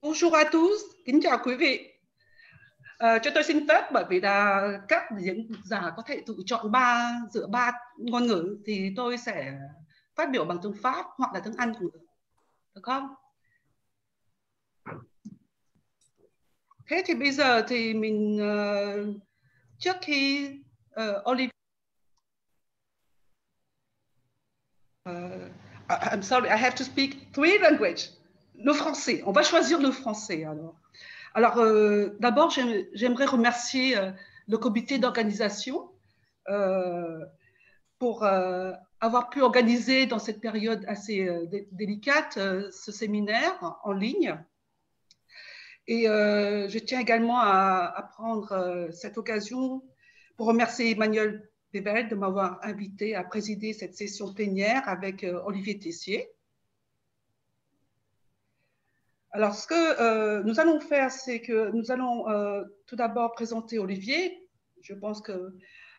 Bonjour à tous, kính chào quý vị. Cho tôi xin phép, bởi vì là các diễn giả có thể tự chọn giữa ba ngôn ngữ thì tôi sẽ phát biểu bằng tiếng Pháp hoặc là tiếng Anh cũng được không? Thế thì bây giờ thì mình trước khi Olivier I'm sorry, I have to speak three languages. Le français, on va choisir le français alors. Alors, d'abord, j'aimerais remercier le comité d'organisation pour avoir pu organiser dans cette période assez délicate ce séminaire en ligne. Et je tiens également à prendre cette occasion pour remercier Emmanuel Bebel de m'avoir invité à présider cette session plénière avec Olivier Tessier. Alors, ce que nous allons faire, c'est que nous allons tout d'abord présenter Olivier. Je pense que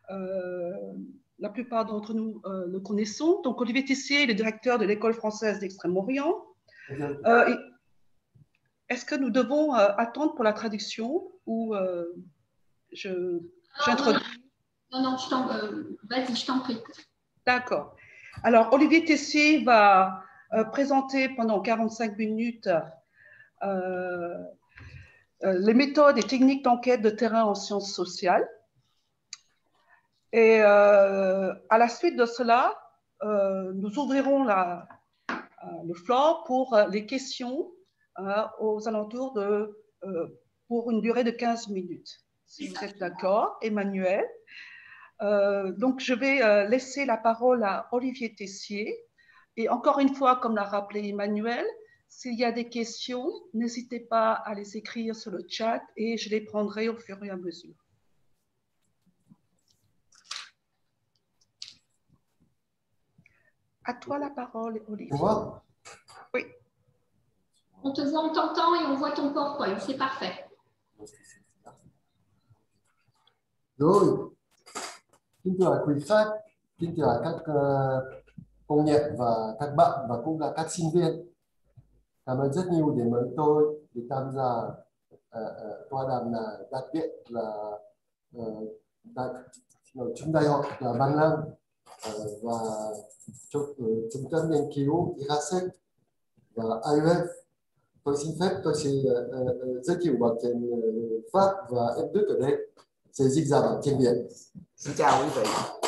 la plupart d'entre nous le connaissons. Donc, Olivier Tessier est le directeur de l'École française d'Extrême-Orient. Est-ce que nous devons attendre pour la traduction ou j'introduis? Non, vas-y, je t'en prie. D'accord. Alors, Olivier Tessier va présenter pendant 45 minutes les méthodes et techniques d'enquête de terrain en sciences sociales. Et à la suite de cela, nous ouvrirons le floor pour les questions aux alentours pour une durée de 15 minutes. Si vous êtes d'accord, Emmanuel. Donc, je vais laisser la parole à Olivier Tessier. Et encore une fois, comme l'a rappelé Emmanuel, s'il y a des questions, n'hésitez pas à les écrire sur le chat et je les prendrai au fur et à mesure. À toi la parole, Olivier. Moi? Oui. On te voit, on t'entend et on voit ton PowerPoint, c'est parfait. Rồi, kính thưa quý khách, kính thưa các công nhận và các bạn và cũng là các sinh viên. Cảm ơn rất nhiều để mời tôi để tham gia tọa đàm là đặc biệt là chúng đại học là Văn Lang và trung tâm nghiên cứu IRASEC và IEF. Tôi xin phép tôi sẽ giới thiệu bằng tiếng Pháp và em Đức ở đây sẽ dịch ra bằng tiếng Việt. Xin chào quý vị.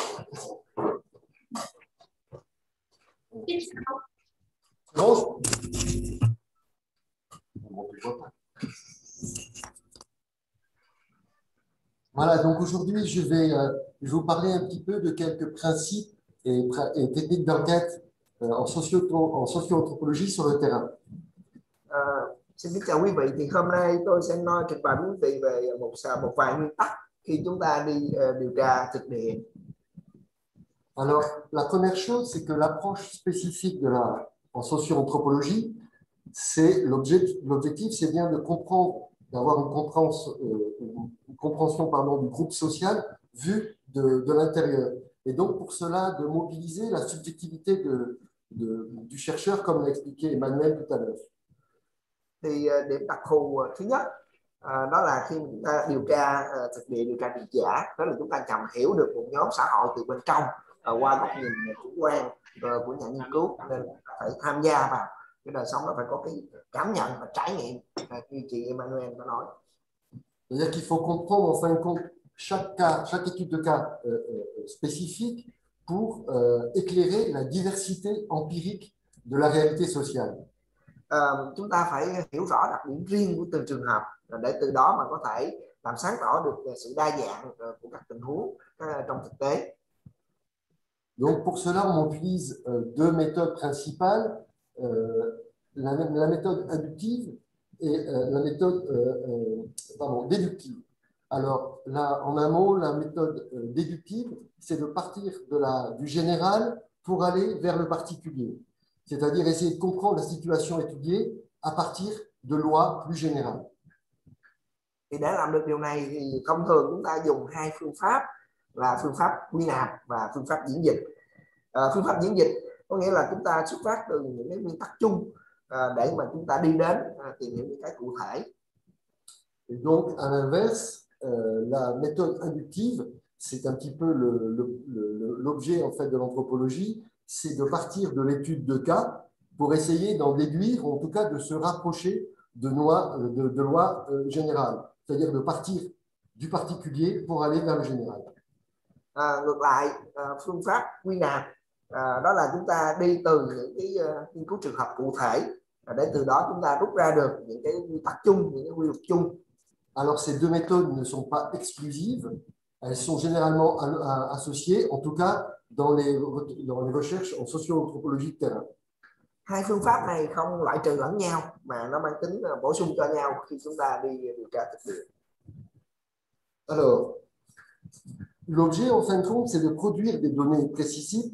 Bon. Voilà, donc aujourd'hui, je vais vous parler un petit peu de quelques principes et techniques d'enquête en socio-anthropologie sur le terrain. Xin kính chào quý vị, thì hôm nay tôi sẽ trình bày với quý vị về một vài nguyên tắc khi chúng ta đi điều tra thực địa. Alors, la première chose, c'est que l'approche spécifique en socio-anthropologie, c'est l'objectif, c'est bien de comprendre, d'avoir une compréhension du groupe social vu de l'intérieur. Et donc, pour cela, de mobiliser la subjectivité du chercheur, comme l'a expliqué Emmanuel tout à l'heure. Thì điểm đặc thù thứ nhất đó là khi chúng ta điều tra thực địa, điều tra dịch giả, đó là chúng ta cần hiểu được một nhóm xã hội từ bên trong qua góc nhìn chủ quan của nhà nghiên cứu, nên phải tham gia vào cái đời sống, nó phải có cái cảm nhận và trải nghiệm như chị Emmanuel có nói. C'est-à-dire qu'il faut comprendre en fin de compte chaque étude de cas spécifique pour éclairer la diversité empirique de la réalité sociale. Chúng ta phải hiểu rõ đặc điểm riêng của từng trường hợp để từ đó mà có thể làm sáng tỏ được sự đa dạng của các tình huống trong thực tế. Donc pour cela, on utilise deux méthodes principales, la méthode inductive et la méthode déductive. Alors là, en un mot, la méthode déductive, c'est de partir du général pour aller vers le particulier. C'est-à-dire essayer de comprendre la situation étudiée à partir de lois plus générales. Thì để làm được điều này thì thông thường chúng ta dùng hai phương pháp là phương pháp quy nạp và phương pháp diễn dịch. Phương pháp diễn dịch có nghĩa là chúng ta xuất phát từ những cái nguyên tắc chung để mà chúng ta đi đến tìm hiểu những cái cụ thể. Et donc, à l'inverse, la méthode inductive, c'est un petit peu l'objet en fait de l'anthropologie, c'est de partir de l'étude de cas pour essayer d'en déduire, ou en tout cas de se rapprocher de lois générales, c'est-à-dire de partir du particulier pour aller vers le général. Ngược lại, phương pháp quy nạp đó là chúng ta đi từ những cái nghiên cứu trường hợp cụ thể để từ đó chúng ta rút ra được những cái quy tắc chung, những cái quy luật chung. Alors ces deux méthodes ne sont pas exclusives, elles sont généralement associées, en tout cas dans les recherches en socio-anthropologie de terrain. Hai phương pháp này không loại trừ lẫn nhau mà nó mang tính bổ sung cho nhau khi chúng ta đi điều tra thực địa. Alors, l'objet en fin de compte, c'est de produire des données précises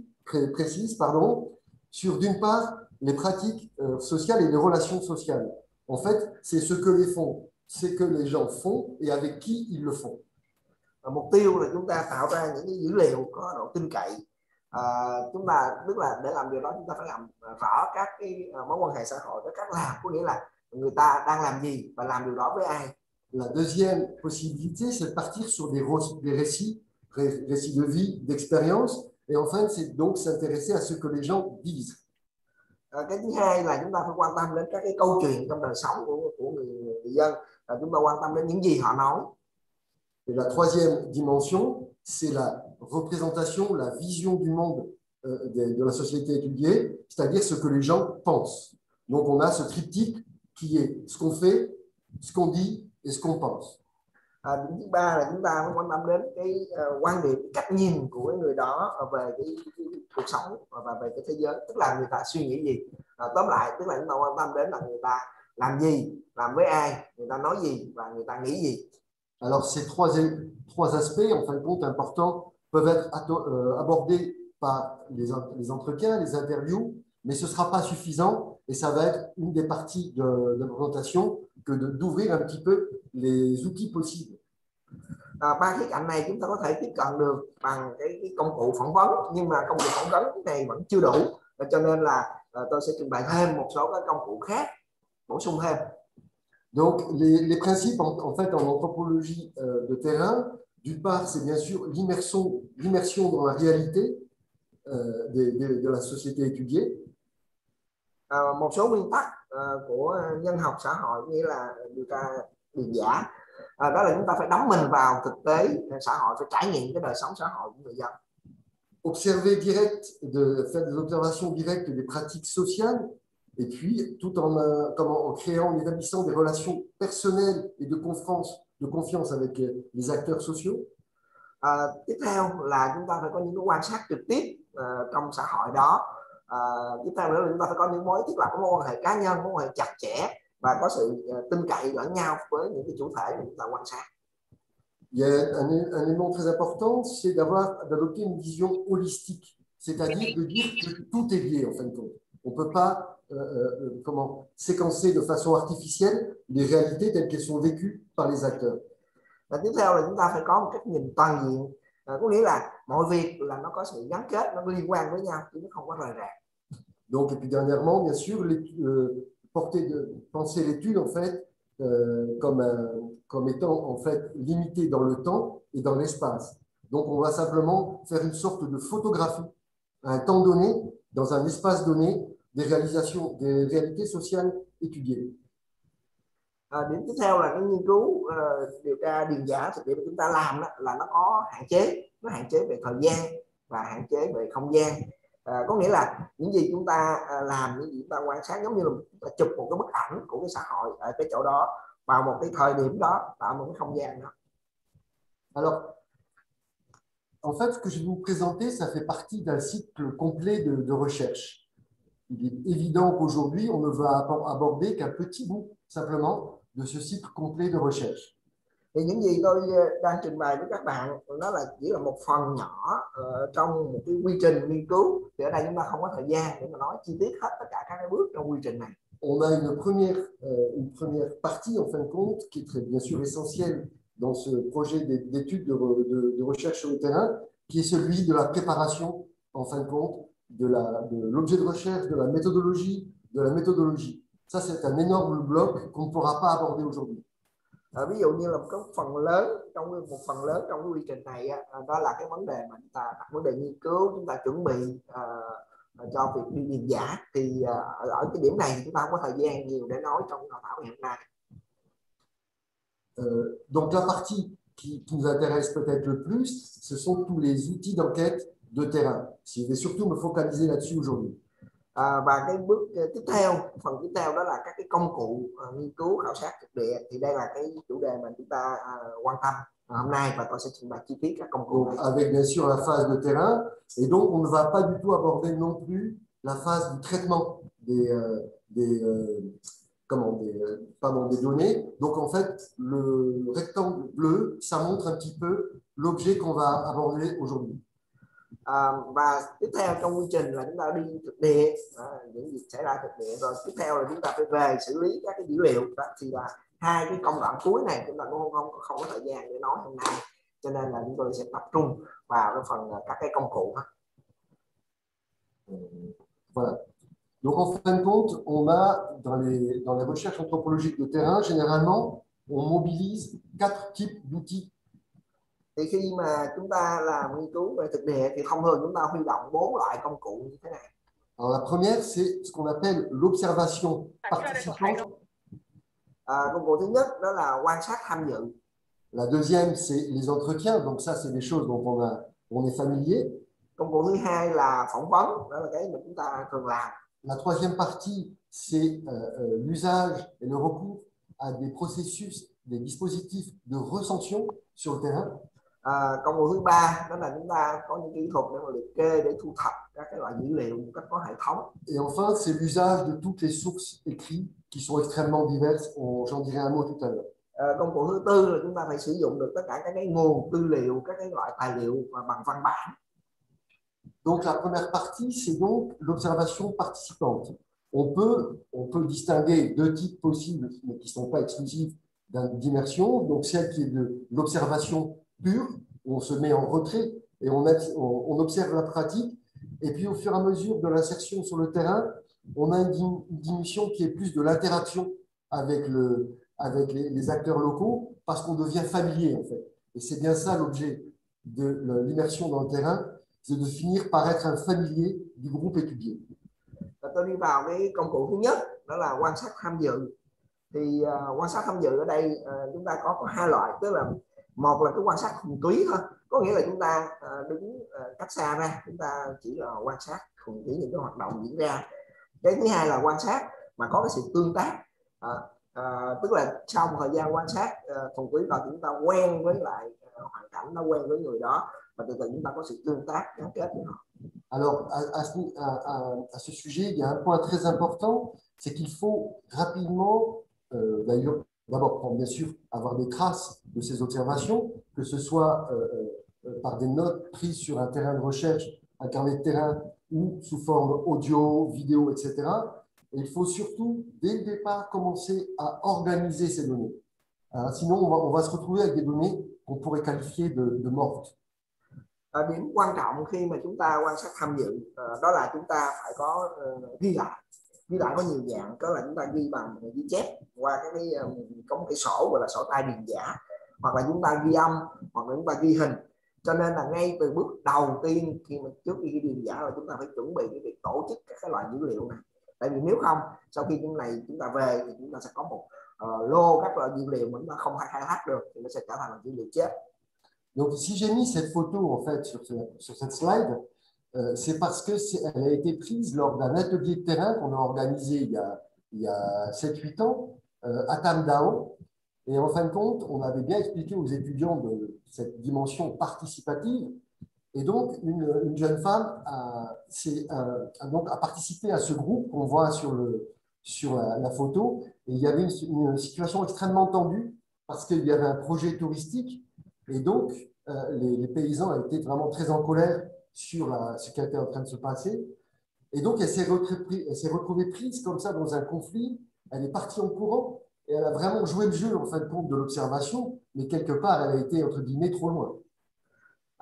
sur d'une part les pratiques sociales et les relations sociales. En fait, c'est ce que les gens font et avec qui ils le font. Mục tiêu là chúng ta tạo ra những cái dữ liệu có độ tin cậy. Chúng ta tức là để làm điều đó chúng ta phải làm rõ các cái mối quan hệ xã hội, các cách làm, có nghĩa là người ta đang làm gì và làm điều đó với ai. La deuxième possibilité, c'est de partir sur des récits de vie, d'expérience, et enfin, c'est donc s'intéresser à ce que les gens disent. Cái thứ hai là chúng ta phải quan tâm đến các cái câu chuyện trong đời sống của người dân. Chúng ta quan tâm đến những gì họ nói. Et la troisième dimension, c'est la représentation, la vision du monde de la société étudiée, c'est-à-dire ce que les gens pensent. Donc, on a ce triptyque qui est ce qu'on fait, ce qu'on dit et ce qu'on pense. Điểm thứ ba là chúng ta phải quan tâm đến cái quan điểm, cách nhìn của người đó về cái cuộc sống và về cái thế giới, tức là người ta suy nghĩ gì. Tóm lại, tức là chúng ta quan tâm đến là người ta làm gì, làm với ai, người ta nói gì và người ta nghĩ gì. Alors, ces trois aspects, en fin de compte, importants, peuvent être abordés par les entretiens, les interviews, mais ce ne sera pas suffisant et ça va être une des parties de la présentation que d'ouvrir un petit peu les outils possibles. Ba khía cạnh này chúng ta có thể tiếp cận được bằng cái công cụ phỏng vấn, nhưng mà công cụ phỏng vấn này vẫn chưa đủ, cho nên là tôi sẽ trình bày thêm một số các công cụ khác bổ sung thêm. Donc, les principes, en fait, en anthropologie de terrain, d'une part, c'est bien sûr l'immersion dans la réalité de la société étudiée. Một số nguyên tắc của nhân học xã hội, nghĩa là điều tra điền giả, đó là chúng ta phải đắm mình vào thực tế xã hội, phải trải nghiệm cái đời sống xã hội của người dân. Observer faire des observations directes des pratiques sociales, et puis tout en créant, en établissant des relations personnelles et de confiance avec les acteurs sociaux. Tiếp theo là chúng ta phải có những cái quan sát trực tiếp trong xã hội đó. Tiếp theo nữa là chúng ta phải có những thiết lập mối quan hệ cá nhân, mối quan hệ chặt chẽ và có sự tin cậy lẫn nhau với những cái chủ thể mà chúng ta quan sát. Il y a un élément très important, c'est d'adopter une vision holistique, c'est-à-dire de dire que tout est lié en fin de compte. On ne peut pas séquencer de façon artificielle les réalités telles qu'elles sont vécues par les acteurs. Và tiếp theo là chúng ta phải có một cách nhìn toàn diện, có nghĩa là mọi việc là nó có sự gắn kết, nó liên quan với nhau chứ nó không có rời rạc. Donc, et puis dernièrement, bien sûr, penser l'étude en fait comme étant en fait limitée dans le temps et dans l'espace. Donc, on va simplement faire une sorte de photographie à un temps donné, dans un espace donné, des réalités sociales étudiées. Điểm tiếp theo là cái nghiên cứu điều tra điền giả thực địa mà chúng ta làm đó, là nó có hạn chế, nó hạn chế về thời gian và hạn chế về không gian. Có nghĩa là những gì chúng ta làm, những gì chúng ta quan sát giống như là chúng ta chụp một cái bức ảnh của cái xã hội ở cái chỗ đó vào một cái thời điểm đó, tạo một cái không gian đó. Alors, en fait, ce que je vais vous présenter, ça fait partie d'un cycle complet de recherche. Il est évident qu'aujourd'hui, on ne va aborder qu'un petit bout, simplement, de ce cycle complet de recherche. Thì những gì tôi đang trình bày với các bạn, nó là chỉ là một phần nhỏ trong một cái quy trình nghiên cứu. Thì ở đây chúng ta không có thời gian để mà nói chi tiết hết tất cả các cái bước trong quy trình này. On a une première partie, en fin de compte, qui est bien sûr essentielle dans ce projet d'étude de recherche sur le terrain, qui est celui de la préparation, en fin de compte, de l'objet de recherche, de la méthodologie. Ça, c'est un énorme bloc qu'on ne pourra pas aborder aujourd'hui. Ví dụ như là một phần lớn trong cái quy trình này đó là cái vấn đề mà chúng ta đặt vấn đề nghiên cứu, chúng ta chuẩn bị cho việc đi điền giả. Thì ở cái điểm này thì chúng ta không có thời gian nhiều để nói trong hội thảo ngày hôm nay. Donc la partie qui nous intéresse peut-être le plus, ce sont tous les outils d'enquête de terrain. Je vais surtout me focaliser là-dessus aujourd'hui. Và cái bước tiếp theo, phần tiếp theo đó là các cái công cụ nghiên cứu khảo sát thực địa. Thì đây là cái chủ đề mà chúng ta quan tâm hôm nay, và tôi sẽ trình bày chi tiết các công cụ. Avec bien sûr la phase de terrain, et donc on ne va pas du tout aborder non plus la phase du traitement des données. Donc en fait, le rectangle bleu, ça montre un petit peu l'objet qu'on va aborder aujourd'hui. Và tiếp theo trong quy trình là chúng ta đi thực địa, những việc xảy ra thực địa, rồi tiếp theo là chúng ta phải về xử lý các cái dữ liệu. Đó thì là hai cái công đoạn cuối này chúng ta cũng không có thời gian để nói hôm nay, cho nên là chúng tôi sẽ tập trung vào cái phần các cái công cụ. Voilà. Donc en fin de compte, on a dans les recherches anthropologiques de terrain, généralement, on mobilise 4 types d'outils. Thì khi mà chúng ta làm nghiên cứu về thực địa thì thông thường chúng ta huy động 4 loại công cụ như thế này. Alors la première, c'est ce qu'on appelle l'observation participante. Công cụ thứ nhất đó là quan sát tham dự. La deuxième, c'est les entretiens. Donc ça, c'est des choses dont on est familier. Công cụ thứ hai là phỏng vấn, đó là cái mà chúng ta thường làm. La troisième partie, c'est l'usage et le recours à des processus, des dispositifs de recension sur le terrain. Công cụ thứ ba đó là chúng ta có những kỹ thuật để mà liệt kê, để thu thập các cái loại dữ liệu một cách có hệ thống. Et enfin, c'est l'usage de toutes les sources écrites qui sont extrêmement diverses. J'en dirai un mot tout à l'heure. Công cụ thứ tư là chúng ta phải sử dụng được tất cả các cái nguồn tư liệu, các cái loại tài liệu và bằng văn bản. Donc la première partie, c'est donc l'observation participante. On peut distinguer 2 types possibles, mais qui ne sont pas exclusifs d'immersion. Donc celle qui est de l'observation pure, où on se met en retrait et on observe la pratique. Et puis au fur et à mesure de l'insertion sur le terrain, on a une diminution qui est plus de l'interaction avec les acteurs locaux, parce qu'on devient familier en fait. Et c'est bien ça l'objet de l'immersion dans le terrain, c'est de finir par être un familier du groupe étudié. Tôi đi vào cái công cụ thứ nhất, đó là quan sát tham dự. Thì quan sát tham dự ở đây chúng ta có 2 loại, tức là một là cái quan sát thuần túy thôi, có nghĩa là chúng ta đứng cách xa ra, chúng ta chỉ là quan sát thuần túy những cái hoạt động diễn ra. Cái thứ hai là quan sát mà có cái sự tương tác, tức là sau một thời gian quan sát thuần túy rồi chúng ta quen với lại hoàn cảnh đó, quen với người đó, và từ từ chúng ta có sự tương tác gắn kết với họ. Alors, à ce sujet, il y a un point très important, c'est qu'il faut rapidement, d'ailleurs, d'abord, bien sûr, avoir des traces de ces observations, que ce soit par des notes prises sur un terrain de recherche, un carnet de terrain, ou sous forme audio, vidéo, etc. Et il faut surtout, dès le départ, commencer à organiser ces données. Sinon, on va se retrouver avec des données qu'on pourrait qualifier de mortes. Điểm quan trọng khi mà chúng ta quan sát tham dự đó là chúng ta phải có ghi lại có nhiều dạng, đó là chúng ta ghi bằng ghi chép qua có một cái sổ gọi là sổ tay điền giả, hoặc là chúng ta ghi âm, hoặc là chúng ta ghi hình. Cho nên là ngay từ bước đầu tiên trước khi ghi điền giả là chúng ta phải chuẩn bị cái việc tổ chức các cái loại dữ liệu này. Tại vì nếu không, sau khi cái này chúng ta về thì chúng ta sẽ có một lô các loại dữ liệu mà chúng ta không khai thác được, thì nó sẽ trở thành dữ liệu chết. Donc, si j'ai mis cette photo en fait sur cette slide, c'est parce qu'elle a été prise lors d'un atelier de terrain qu'on a organisé il y a 7-8 ans à Tam Dao. Et en fin de compte, on avait bien expliqué aux étudiants de cette dimension participative. Et donc, une jeune femme a participé à ce groupe qu'on voit sur la photo. Et il y avait une situation extrêmement tendue parce qu'il y avait un projet touristique. Et donc, les paysans étaient vraiment très en colère sur ce qui était en train de se passer. Et donc, elle s'est retrouvée prise comme ça dans un conflit. Elle est partie en courant et elle a vraiment joué le jeu, en fin de compte, de l'observation. Mais quelque part, elle a été, entre guillemets, trop loin.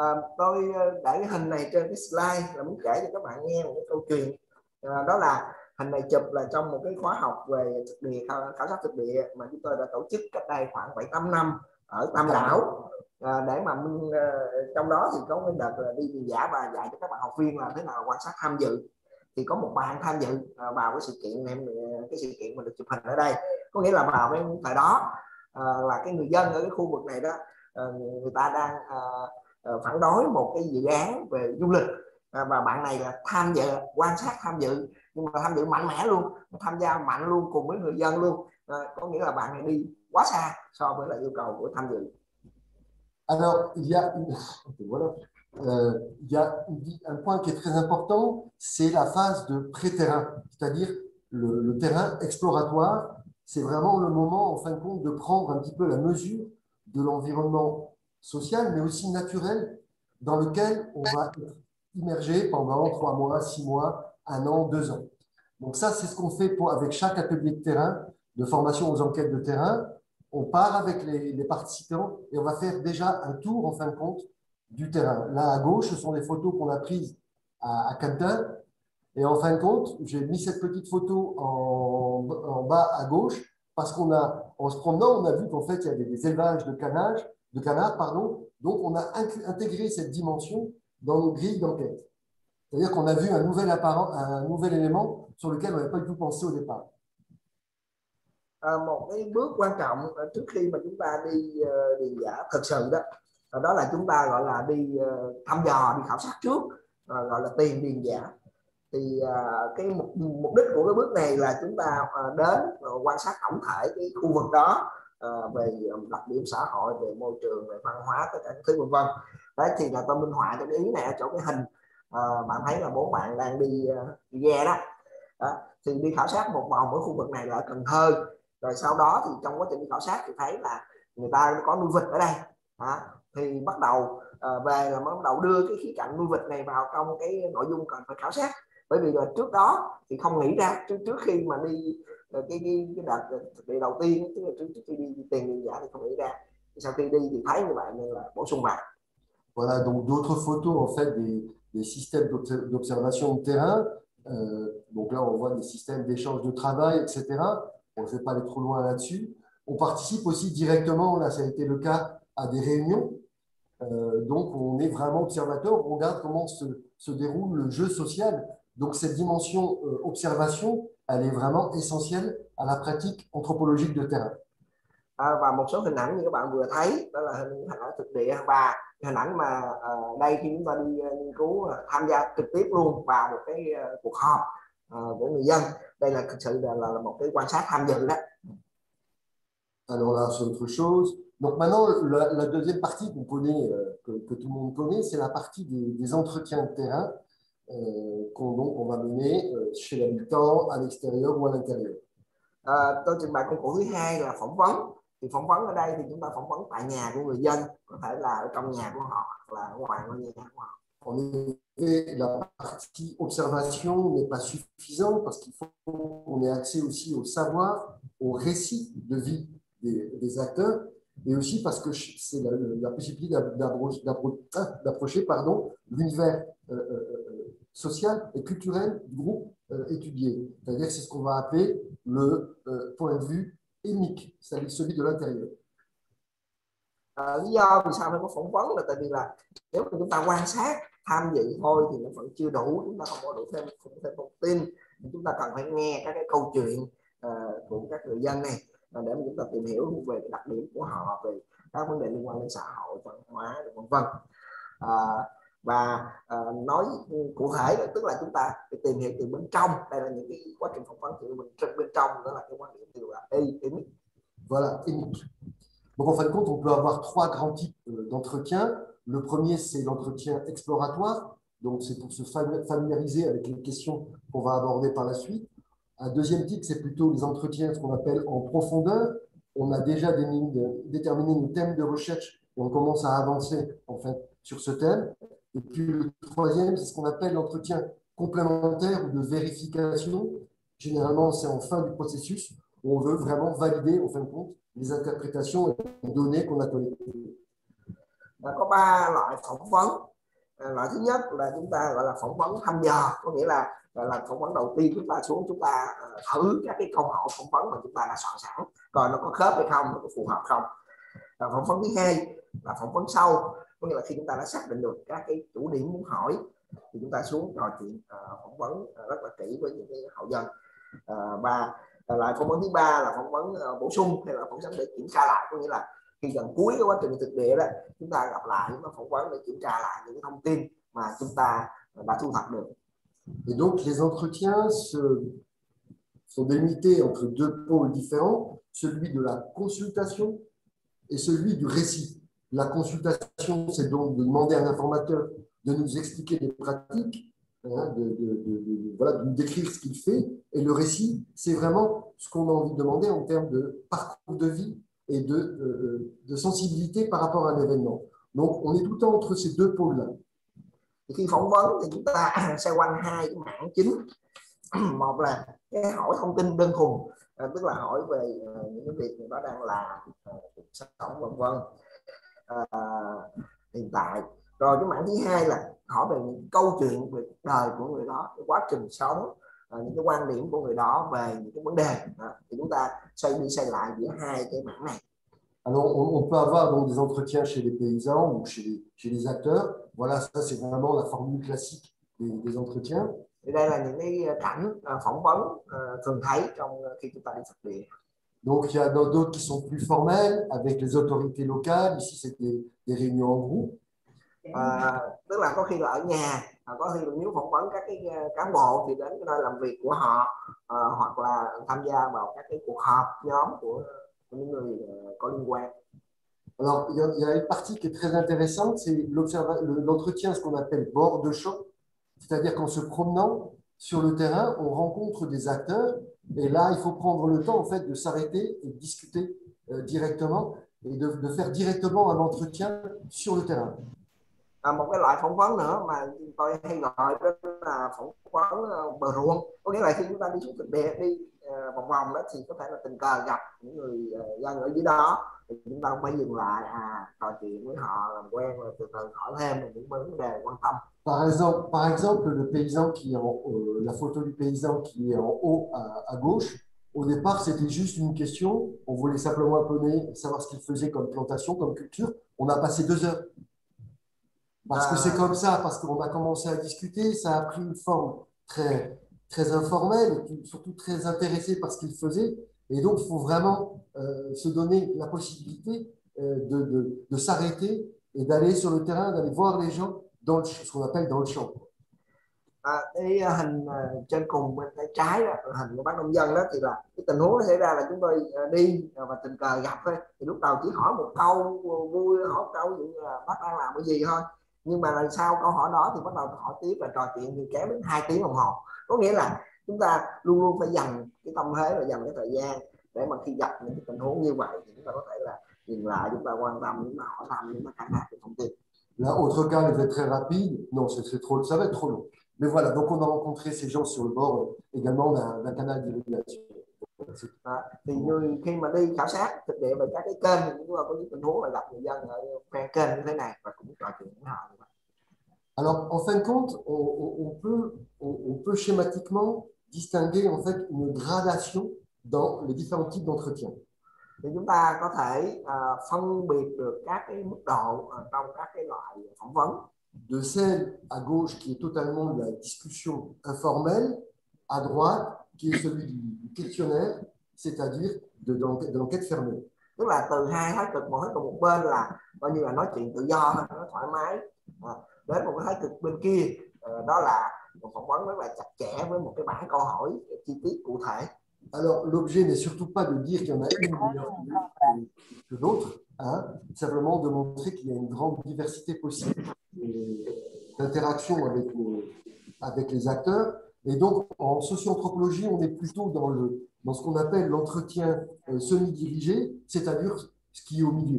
Tôi để cái hình này trên cái slide là muốn kể cho các bạn nghe một cái câu chuyện. Đó là Hình này chụp là trong một cái khóa học về thực địa, khảo sát thực địa mà chúng tôi đã tổ chức cách đây khoảng 7-8 năm ở Tam Đảo. Để mà trong đó thì có cái đợt là đi diễn giả và dạy cho các bạn học viên là thế nào quan sát tham dự. Thì có một bạn tham dự vào cái sự kiện này, cái sự kiện mà được chụp hình ở đây, có nghĩa là vào cái thời đó là cái người dân ở cái khu vực này đó, người ta đang phản đối một cái dự án về du lịch, và bạn này là tham dự, quan sát tham dự, nhưng mà tham dự mạnh mẽ luôn, tham gia mạnh luôn cùng với người dân luôn. Có nghĩa là bạn này đi quá xa so với lại yêu cầu của tham dự. Alors, voilà. Il y a un point qui est très important, c'est la phase de pré-terrain, c'est-à-dire le terrain exploratoire. C'est vraiment le moment, en fin de compte, de prendre un petit peu la mesure de l'environnement social, mais aussi naturel, dans lequel on va être immergé pendant 3 mois, 6 mois, 1 an, 2 ans. Donc ça, c'est ce qu'on fait avec chaque atelier de terrain, de formation aux enquêtes de terrain. On part avec les participants et on va faire déjà un tour, en fin de compte, du terrain. Là, à gauche, ce sont des photos qu'on a prises à Canton. Et en fin de compte, j'ai mis cette petite photo en bas à gauche parce qu'en se promenant, on a vu qu'en fait, il y avait des élevages de canards, pardon. Donc, on a intégré cette dimension dans nos grilles d'enquête. C'est-à-dire qu'on a vu un nouvel élément sur lequel on n'avait pas du tout pensé au départ. Một cái bước quan trọng trước khi mà chúng ta đi điền giả thực sự đó, đó là chúng ta gọi là đi thăm dò, đi khảo sát trước, gọi là tiền điền giả. Thì cái mục đích của cái bước này là chúng ta đến quan sát tổng thể cái khu vực đó, về đặc điểm xã hội, về môi trường, về văn hóa, tất cả các thứ vân vân. Đấy thì là tôi minh họa cho cái ý này ở chỗ cái hình bạn thấy là 4 bạn đang đi ghe đó. Thì đi khảo sát một vòng ở khu vực này là Cần Thơ. Rồi sau đó thì trong quá trình đi khảo sát thì thấy là người ta có nuôi vịt ở đây. Thì bắt đầu về là bắt đầu đưa cái khía cạnh nuôi vịt này vào trong cái nội dung cần phải khảo sát. Bởi vì là trước đó thì không nghĩ ra, trước khi mà đi cái đợt địa đầu tiên, tức là trước khi đi tiền điền giả thì không nghĩ ra. Sau khi đi thì thấy như vậy nên là bổ sung vào. Voilà, donc d'autres photos en fait des systèmes d'observation de terrain. Donc là, on voit des systèmes d'échange de travail, etc. On ne fait pas aller trop loin là-dessus. On participe aussi directement, là ça a été le cas, à des réunions. Donc on est vraiment observateur, on regarde comment se déroule le jeu social. Donc cette dimension observation, elle est vraiment essentielle à la pratique anthropologique de terrain. Và một số hình ảnh như các bạn vừa thấy đó là hình ảnh thực địa, và hình ảnh mà đây khi chúng ta đi nghiên cứu tham gia trực tiếp luôn vào một cái cuộc họp của người dân. Đây là thực sự là một cái quan sát tham dự đó. Alors là, c'est autre chose. Donc maintenant, la deuxième partie qu'on connaît, que tout le monde connaît, c'est la partie des entretiens de terrain qu'on va mener chez l'habitant, à l'extérieur ou à l'intérieur. Tôi trình bày công cụ thứ hai là phỏng vấn. Thì phỏng vấn ở đây thì chúng ta phỏng vấn tại nhà của người dân, có thể là ở trong nhà của họ hoặc là ngoài ngôi nhà của họ. En effet, la partie observation n'est pas suffisante parce qu'il faut qu'on ait accès aussi au savoir, au récit de vie des acteurs, et aussi parce que c'est la possibilité d'approcher l'univers social et culturel du groupe étudié. C'est-à-dire que c'est ce qu'on va appeler le point de vue émique, c'est-à-dire celui de l'intérieur. Lý do vì sao phải có phỏng vấn là tại vì là nếu mà chúng ta quan sát, tham dự thôi thì nó vẫn chưa đủ, chúng ta không có đủ thêm thông tin. Chúng ta cần phải nghe các cái câu chuyện của các người dân này để mà chúng ta tìm hiểu về cái đặc điểm của họ, về các vấn đề liên quan đến xã hội, văn hóa, vân vân. Và nói cụ thể là tức là chúng ta phải tìm hiểu từ bên trong. Đây là những cái quá trình phỏng vấn từ bên trong, đó là cái quan điểm từ là émique. Voilà, émique. Donc en fin de compte, on peut avoir 3 grands types d'entretien. Le premier, c'est l'entretien exploratoire. Donc c'est pour se familiariser avec les questions qu'on va aborder par la suite. Un deuxième type, c'est plutôt les entretiens, ce qu'on appelle en profondeur. On a déjà déterminé nos thèmes de recherche et on commence à avancer en fait sur ce thème. Et puis le troisième, c'est ce qu'on appelle l'entretien complémentaire ou de vérification. Généralement, c'est en fin du processus où on veut vraiment valider, en fin de compte, les interprétations et les données qu'on a collectées. Có 3 loại phỏng vấn. Loại thứ nhất là chúng ta gọi là phỏng vấn thăm dò, có nghĩa là gọi là phỏng vấn đầu tiên chúng ta xuống, chúng ta thử các cái câu hỏi phỏng vấn mà chúng ta đã soạn sẵn, coi nó có khớp hay không, nó có phù hợp không. Phỏng vấn thứ hai là phỏng vấn sau, có nghĩa là khi chúng ta đã xác định được các cái chủ điểm muốn hỏi thì chúng ta xuống trò chuyện phỏng vấn rất là kỹ với những cái hậu dân. Và lại phỏng vấn thứ ba là phỏng vấn bổ sung hay là phỏng vấn để kiểm tra lại, có nghĩa là khi gần cuối cái quá trình thực địa đó chúng ta gặp lại chúng ta phỏng vấn để kiểm tra lại những cái thông tin mà chúng ta đã thu thập được. Et donc les entretiens sont délimités entre deux pôles différents, celui de la consultation et celui du récit. La consultation, c'est donc de demander à un informateur de nous expliquer les pratiques, hein, voilà, de nous décrire ce qu'il fait. Et le récit, c'est vraiment ce qu'on a envie de demander en termes de parcours de vie et de sensibilité par rapport à un événement. Donc, on est tout le temps entre ces deux pôles-là. Thì khi phỏng vấn thì chúng ta xoay quanh hai cái mảng chính. Một là cái hỏi thông tin đơn thuần, tức là hỏi về những cái việc người ta đang làm, cuộc sống vân vân hiện tại. Rồi cái mảng thứ hai là hỏi về những câu chuyện về cuộc đời của người đó, cái quá trình sống, những cái quan điểm của người đó về những cái vấn đề. Thì chúng ta xoay đi xoay lại giữa hai cái mảng này. Alors, on peut avoir donc des entretiens chez les paysans ou chez les acteurs. Voilà, ça c'est vraiment la formule classique des entretiens. Thì đây là những cái cảnh phỏng vấn thường thấy trong khi chúng ta đi thực địa. Donc, il y a d'autres qui sont plus formels avec les autorités locales. Ici, c'est des réunions en groupe. Tức là có khi là ở nhà, có khi là nếu phỏng vấn các cái cán bộ thì đến cái nơi làm việc của họ, hoặc là tham gia vào các cái cuộc họp nhóm của những người có liên quan. Alors, il y a une partie qui est très intéressante, c'est l'entretien, ce qu'on appelle bord de champ. C'est-à-dire qu'en se promenant sur le terrain, on rencontre des acteurs. Et là, il faut prendre le temps en fait, de s'arrêter et de discuter directement et de faire directement un entretien sur le terrain. Một cái loại phỏng vấn nữa mà tôi hay gọi đó là phỏng vấn bờ ruộng. Có nghĩa là khi chúng ta đi xuống thực địa, đi vòng vòng đó thì có thể là tình cờ gặp những người dân ở dưới đó, thì chúng ta không phải dừng lại trò chuyện với họ, làm quen rồi từ từ hỏi thêm những vấn đề quan tâm. Par exemple, le paysan qui est la photo du paysan qui est en haut à gauche, au départ, c'était juste une question. On voulait simplement savoir ce qu'il faisait comme plantation, comme culture. On a passé 2 heures. Parce que c'est comme ça, parce qu'on a commencé à discuter, ça a pris une forme très, très informelle, et surtout très intéressée par ce qu'il faisait. Et donc, il faut vraiment se donner la possibilité de s'arrêter et d'aller sur le terrain, d'aller voir les gens dans ce qu'on appelle dans le champ. Cái hình trên cùng bên tay trái đó, hình của bác nông dân đó, thì là cái tình huống nó xảy ra là chúng tôi đi và tình cờ gặp thôi. Thì lúc đầu chỉ hỏi một câu vui, hỏi một câu ví dụ như là bác đang làm cái gì thôi. Nhưng mà lần sau câu hỏi đó thì bắt đầu hỏi tiếp và trò chuyện thì kéo đến 2 tiếng đồng hồ. Có nghĩa là chúng ta luôn luôn phải dành cái tâm thế và dành cái thời gian để mà khi gặp những cái tình huống như vậy thì chúng ta có thể là dừng lại, chúng ta quan tâm, chúng ta hỏi thăm, chúng ta khai thác cái thông tin. Là, autre cas, il va être très rapide. Non, ça va être trop long. Mais voilà, donc on a rencontré ces gens sur le bord également d'un canal d'irrigation. Thì khi mà đi khảo sát thực địa về các cái kênh thì chúng ta có những tình huống là gặp người dân ở ven kênh như thế này và cũng trò chuyện với họ. Alors, en fin de compte, on peut schématiquement distinguer en fait une gradation dans les différents types d'entretien. Thì chúng ta có thể phân biệt được các cái mức độ trong các cái loại phỏng vấn. De celle à gauche qui est totalement la discussion informelle, à droite qui est celui du questionnaire, c'est-à-dire de l'enquête fermée. Tức là từ hai thái cực, một thái cực một bên là coi như là nói chuyện tự do thôi, nó thoải mái, đến một cái thái cực bên kia đó là một phỏng vấn rất là chặt chẽ với một cái bảng câu hỏi chi tiết cụ thể. Alors l'objet n'est surtout pas de dire qu'il y en a une meilleure que l'autre, hein, simplement de montrer qu'il y a une grande diversité possible d'interaction avec les acteurs. Et donc, en socio-anthropologie, on est plutôt dans ce qu'on appelle l'entretien semi-dirigé, c'est-à-dire ce qui est au milieu.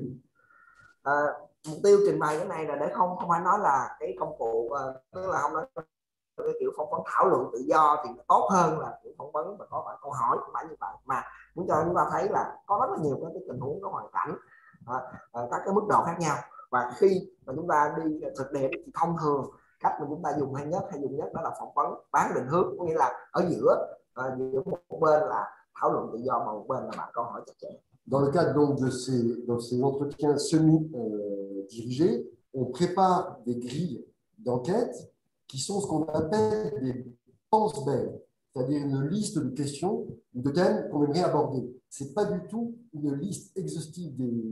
Mục tiêu trình bày cái này là để không phải nói là cái công cụ, tức là không nói cái kiểu phỏng vấn thảo luận tự do thì tốt hơn là kiểu phỏng vấn và có phải câu hỏi, không phải như vậy, mà muốn cho chúng ta thấy là có rất là nhiều các cái tình huống, có hoàn cảnh, các cái mức độ khác nhau. Và khi mà chúng ta đi thực địa thì thông thường cách mà chúng ta dùng hay dùng nhất đó là phỏng vấn bán định hướng, có nghĩa là ở giữa giữa một bên là thảo luận tự do và một bên là bạn câu hỏi chặt chẽ. Dans le cadre donc de ces entretiens semi-dirigés, on prépare des grilles d'enquête qui sont ce qu'on appelle des pense-belles, c'est-à-dire une liste de questions ou de thèmes qu'on aimerait aborder. Ce n'est pas du tout une liste exhaustive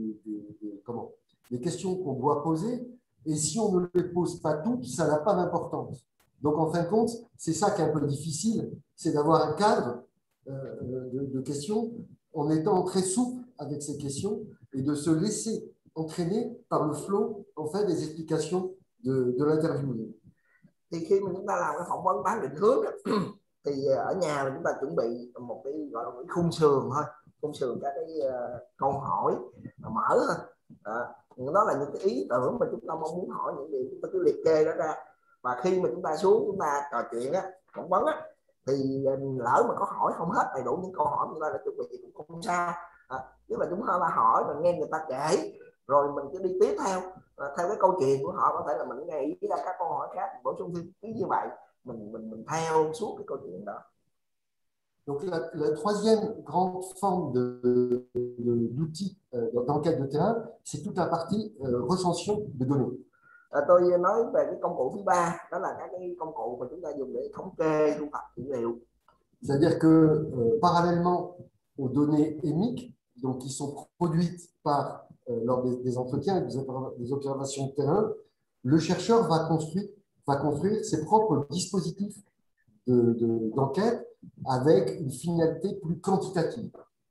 des questions qu'on doit poser, et si on ne les pose pas toutes, ça n'a pas d'importance. Donc en fin de compte, c'est ça qui est un peu difficile, c'est d'avoir un cadre de questions en étant très souple avec ces questions et de se laisser entraîner par le flow en fait des explications de l'interview. Thì khi mà chúng ta làm cái phỏng vấn bán định hướng thì ở nhà là chúng ta chuẩn bị một cái gọi là một khung sườn thôi, khung sườn các cái câu hỏi mở thôi. Đó là những cái ý tưởng mà chúng ta mong muốn hỏi, những gì chúng ta cứ liệt kê đó ra, và khi mà chúng ta xuống chúng ta trò chuyện phỏng vấn thì lỡ mà có hỏi không hết đầy đủ những câu hỏi chúng ta đã chuẩn bị cũng không sao, tức là chúng ta hỏi và nghe người ta kể rồi mình cứ đi tiếp theo cái câu chuyện của họ, có thể là mình nghĩ ra các câu hỏi khác bổ sung thêm, như vậy mình theo suốt cái câu chuyện đó. Donc la troisième grande forme d'outil d'enquête de terrain, c'est toute la partie recension de données. Tôi nói về cái công cụ thứ ba, đó là các cái công cụ mà chúng ta dùng để thống kê, thu thập dữ liệu. C'est-à-dire que parallèlement aux données émiques, donc qui sont produites par lors des entretiens et des observations de terrain, le chercheur va construire ses propres dispositifs d'enquête avec une finalité plus quantitative.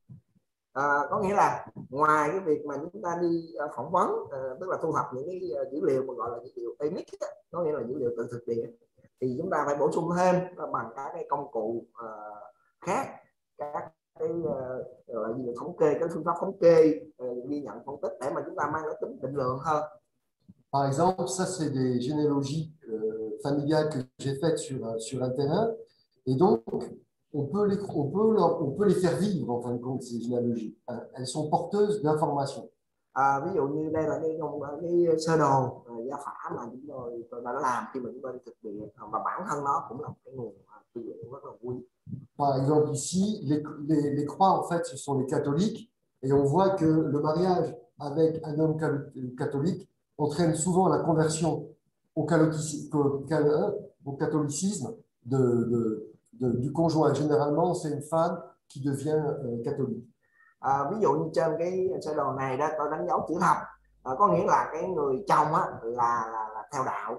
Có nghĩa là ngoài cái việc mà chúng ta đi phỏng vấn, tức là thu thập những cái dữ liệu mà gọi là dữ liệu emic, có nghĩa là dữ liệu từ thực địa, thì chúng ta phải bổ sung thêm bằng các cái công cụ khác, các cái gọi là thống kê, các phương pháp thống kê, ghi nhận, phân tích để mà chúng ta mang cái tính định lượng hơn. Par exemple, ça c'est des généalogies familiales que j'ai faites sur un terrain, et donc on peut les faire vivre en fin de compte, ces généalogies. Elles sont porteuses d'informations. Ví dụ như đây là cái sơ đồ gia phả mà chúng tôi đã làm khi mà chúng tôi đi thực địa, và bản thân nó cũng là một cái nguồn tư liệu rất là quý. Par exemple ici, les croix en fait ce sont les catholiques, et on voit que le mariage avec un homme catholique entraîne souvent la conversion au catholicisme du conjoint. Généralement, c'est une femme qui devient catholique. Ví dụ như trên cái sơ đồ này đó, tôi đánh dấu chữ thập, có nghĩa là cái người chồng là theo đạo.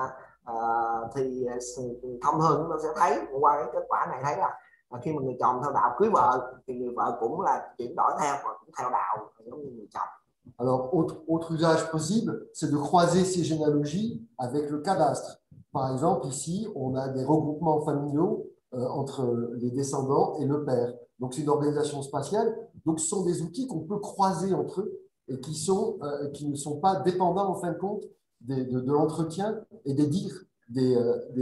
Thì thông thường chúng ta sẽ thấy qua cái kết quả này thấy là khi mà người chồng theo đạo cưới vợ thì người vợ cũng là chuyển đổi theo và cũng theo đạo giống như người chồng. Alors, autre usage possible, c'est de croiser ces généalogies avec le cadastre. Par exemple, ici, on a des regroupements familiaux entre les descendants et le père. Donc, c'est une organisation spatiale. Donc, ce sont des outils qu'on peut croiser entre eux et qui ne sont pas dépendants, en fin de compte, de l'entretien et des dires des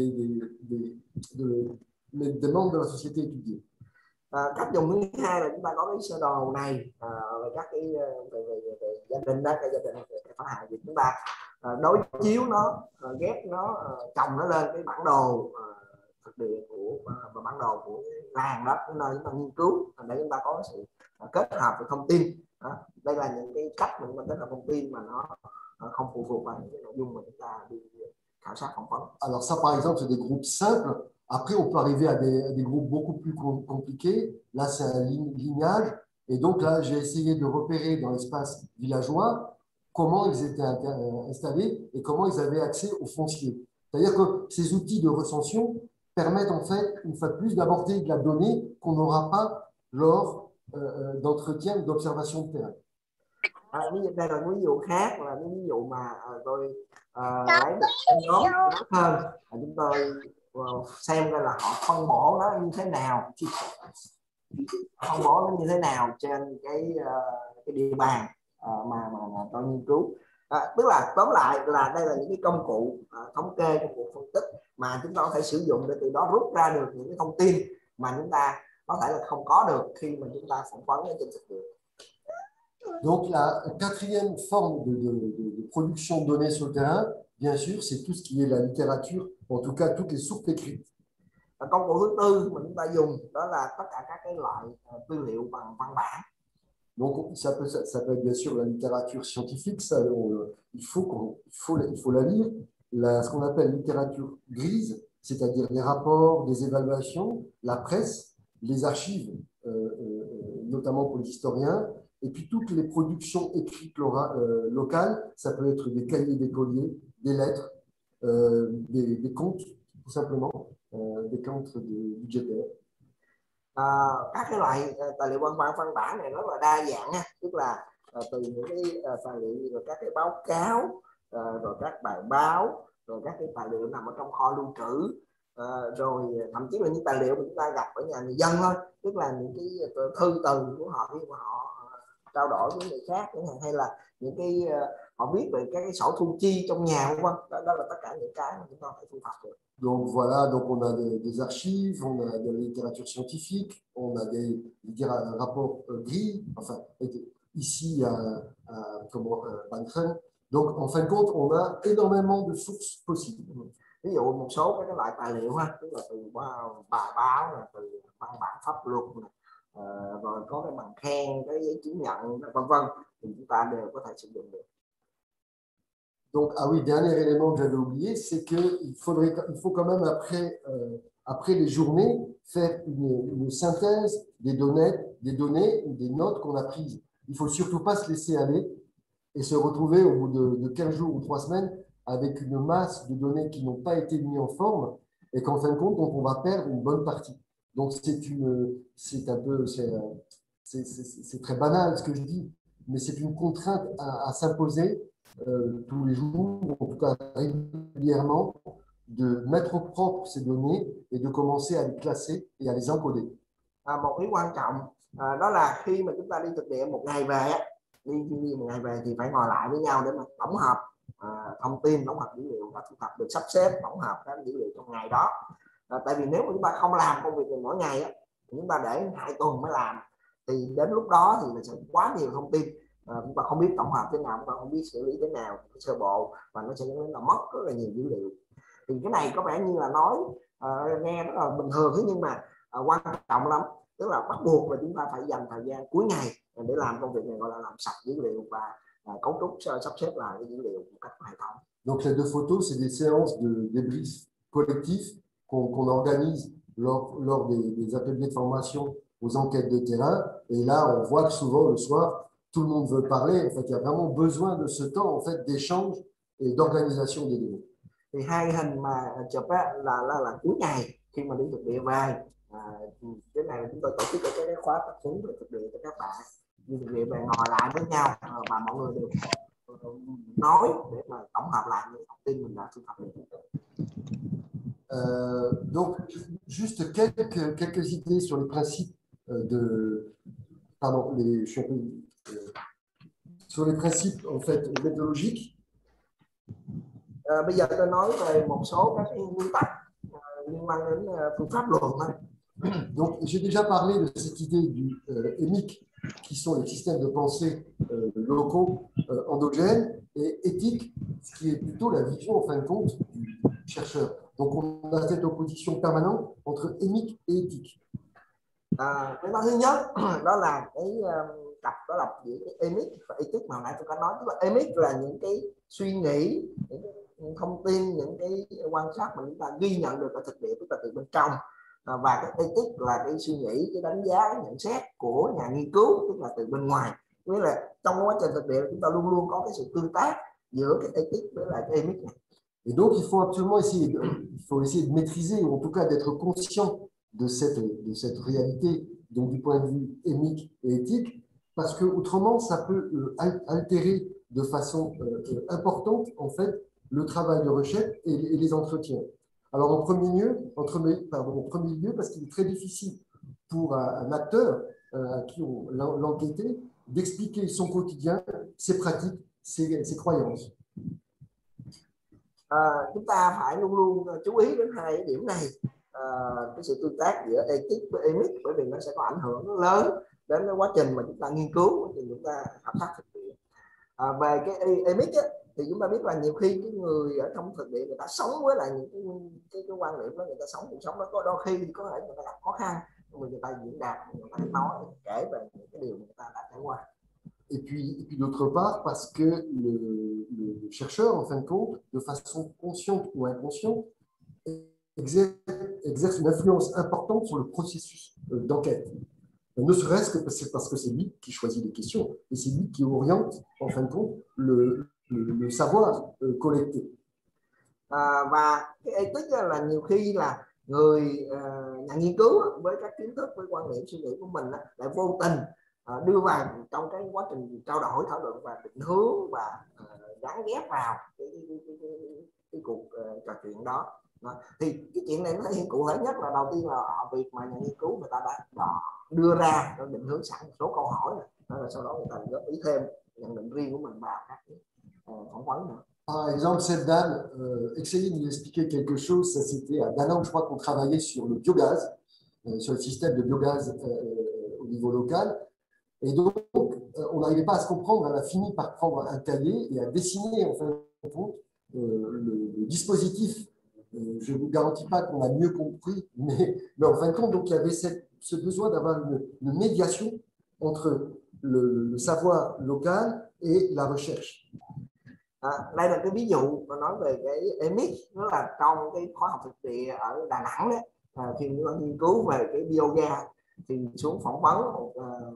membres de la société étudiée. Cách dùng thứ hai là chúng ta có cái sơ đồ này về các cái về gia đình đó, cái gia đình cái phá hại, thì chúng ta đối chiếu nó, ghép nó, chồng nó lên cái bản đồ thực địa và bản đồ của làng đó, nơi chúng ta nghiên cứu để chúng ta có sự kết hợp với thông tin. Đây là những cái cách mà chúng ta kết hợp thông tin mà nó không phụ thuộc vào những cái nội dung mà chúng ta đi khảo sát phỏng vấn. Alors ça, par exemple, c'est des groupes simples. Après, on peut arriver à des groupes beaucoup plus compliqués. Là, c'est un lignage. Et donc là, j'ai essayé de repérer dans l'espace villageois comment ils étaient installés et comment ils avaient accès au foncier. C'est-à-dire que ces outils de recension permettent en fait, une fois de plus, d'aborder de la donnée qu'on n'aura pas lors d'entretien ou d'observation de terrain. Đây là ví dụ khác, là cái ví dụ mà tôi lấy nhóm hơn, chúng tôi xem ra là họ phân bổ nó như thế nào, phân bố nó như thế nào trên cái địa bàn mà tôi nghiên cứu. Tức là tóm lại là đây là những cái công cụ thống kê, công cụ phân tích mà chúng ta có thể sử dụng để từ đó rút ra được những cái thông tin mà chúng ta có thể là không có được khi mà chúng ta phỏng vấn ở trên thực địa. Donc la quatrième forme de production de données sur le terrain, bien sûr, c'est tout ce qui est la littérature, en tout cas toutes les sources écrites. Công cụ thứ tư mà chúng ta dùng đó là tất cả các cái loại tư liệu bằng văn bản. Donc, ça peut être bien sûr la littérature scientifique, ça, il faut la lire. Ce qu'on appelle littérature grise, c'est-à-dire les rapports, les évaluations, la presse, les archives, notamment pour les historiens, et puis toutes les productions écrites locales, ça peut être des cahiers d'écoliers, des lettres, des comptes, tout simplement, des comptes budgétaires. Các cái loại tài liệu văn bản này rất là đa dạng nha, tức là từ những cái tài liệu rồi các cái báo cáo, rồi các bài báo, rồi các cái tài liệu nằm ở trong kho lưu trữ, rồi thậm chí là những tài liệu mà chúng ta gặp ở nhà người dân thôi, tức là những cái thư từ của họ khi mà họ trao đổi với người khác, hay là những cái họ viết về các cái sổ thu chi trong nhà, vân vân. Đó là tất cả những cái mà chúng ta phải thu thập được. Donc voilà, donc on a des archives, on a de la littérature scientifique, on a des rapports gris, enfin ici à Banfen. Donc en fin de compte, on a énormément de sources possibles. Ví dụ một số cái loại tài liệu ha, tức là từ bài báo, từ văn bản pháp luật, rồi có cái bằng khen, cái giấy chứng nhận, vân vân, thì chúng ta đều có thể sử dụng được. Donc, ah oui, dernier élément que j'avais oublié, c'est qu'il faut quand même, après les journées, faire une synthèse des données ou des notes qu'on a prises. Il ne faut surtout pas se laisser aller et se retrouver au bout de 15 jours ou 3 semaines avec une masse de données qui n'ont pas été mises en forme et qu'en fin de compte, on va perdre une bonne partie. Donc, c'est très banal ce que je dis, mais c'est une contrainte à s'imposer tous les jours, en tout cas régulièrement, de mettre au propre ces données et de commencer à les classer et à les encoder. Một ý quan trọng đó là khi mà chúng ta đi thực địa một ngày về, thì phải ngồi lại với nhau để mà tổng hợp thông tin, tổng hợp dữ liệu đã thu thập được, sắp xếp tổng hợp các dữ liệu trong ngày đó. Tại vì nếu mà chúng ta không làm công việc này mỗi ngày, chúng ta để 2 tuần mới làm, thì đến lúc đó thì sẽ quá nhiều thông tin. Chúng ta không biết tổng hợp thế nào, chúng ta không biết xử lý thế nào, sơ bộ, và nó sẽ dẫn đến là mất rất là nhiều dữ liệu. Thì cái này có vẻ như là nói nghe rất là bình thường, thế nhưng mà quan trọng lắm, tức là bắt buộc là chúng ta phải dành thời gian cuối ngày để làm công việc này, gọi là làm sạch dữ liệu và cấu trúc sắp xếp lại cái dữ liệu một cách hệ thống. Donc les deux photos, c'est des séances de débrief collectif qu'on organise lors des ateliers de formation aux enquêtes de terrain. Et là, on voit que souvent le soir, tout le monde veut parler. En fait, il y a vraiment besoin de ce temps en fait d'échange et d'organisation des données. Thì hai hình mà chụp là cuối ngày khi mà đi thực địa về. Cái này là chúng tôi tổ chức ở cái khóa tập huấn về thực địa cho các bạn. Đi thực địa về ngồi lại với nhau và mọi người đều nói để mà tổng hợp lại những thông tin mình đã thu thập được. Donc, juste quelques idées sur les principes sur les principes en fait méthodologiques. Bây giờ tôi nói về một số các nguyên tắc liên quan đến phương pháp luận. Donc, j'ai déjà parlé de cette idée du EMIC, qui sont les systèmes de pensée locaux, endogènes, et éthiques, ce qui est plutôt la vision en fin de compte du chercheur. Donc, on a cette opposition permanente entre EMIC et éthique. Cái thứ nhất đó là cái cặp đó là giữa cái EMIC và ethics mà nãy tôi có nói. Tức là EMIC là những cái suy nghĩ, những cái thông tin, những cái quan sát mà chúng ta ghi nhận được ở thực địa, tức là từ bên trong. Và cái ethics là cái suy nghĩ, cái đánh giá, cái nhận xét của nhà nghiên cứu, tức là từ bên ngoài. Nghĩa là trong quá trình thực địa chúng ta luôn luôn có cái sự tương tác giữa cái ethics với lại cái EMIC này. Et donc, il faut absolument essayer de maîtriser, ou en tout cas d'être conscient de cette réalité, donc du point de vue émique et éthique, parce que autrement, ça peut altérer de façon importante, en fait, le travail de recherche et les entretiens. Alors, en premier lieu, parce qu'il est très difficile pour un acteur à qui on l'a enquêté d'expliquer son quotidien, ses pratiques, ses croyances. Chúng ta phải luôn luôn chú ý đến hai cái điểm này, cái sự tương tác giữa ethics với EMIC, bởi vì nó sẽ có ảnh hưởng lớn đến cái quá trình mà chúng ta nghiên cứu, quá trình chúng ta khảo sát thực địa. Về cái EMIC á, thì chúng ta biết là nhiều khi cái người ở trong thực địa người ta sống với lại những cái quan niệm đó, người ta sống cuộc sống đó có đôi khi có thể người ta gặp khó khăn, nhưng mà người ta diễn đạt, người ta nói kể về những cái điều người ta đã trải qua. Et puis d'autre part, parce que le chercheur, en fin de compte, de façon consciente ou inconsciente, exerce une influence importante sur le processus d'enquête. Ne serait-ce que parce que c'est lui qui choisit les questions et c'est lui qui oriente, en fin de compte, le savoir collecté. Và cái ethics là nhiều khi là người nhà nghiên cứu với các kiến thức, với quan niệm suy nghĩ của mình lại vô tình đưa vào trong cái quá trình trao đổi, thảo luận và định hướng và gắn ghép vào cái cuộc trò chuyện đó. Thì cái chuyện này nó thể hiện cụ thể nhất là đầu tiên là việc mà nhà nghiên cứu người ta đã đưa ra định hướng sẵn một số câu hỏi này, rồi sau đó người ta góp ý thêm nhận định riêng của mình vào các phỏng vấn nữa. Par exemple, cette dame essayait de nous expliquer quelque chose, ça c'était à Danang, je crois qu'on travaillait sur le biogaz, sur le système de biogaz au niveau local. Et donc, on n'arrivait pas à se comprendre, elle a fini par prendre un cahier et à dessiner en fin de compte le dispositif. Je ne vous garantis pas qu'on a mieux compris, mais en fin de compte, donc, il y avait ce besoin d'avoir une médiation entre le savoir local et la recherche. Đây là cái ví dụ mà nói về cái EMIC, nó là trong cái khoa học thực địa ở Đà Nẵng đấy. Khi chúng ta nghiên cứu về cái biogas thì xuống phỏng vấn một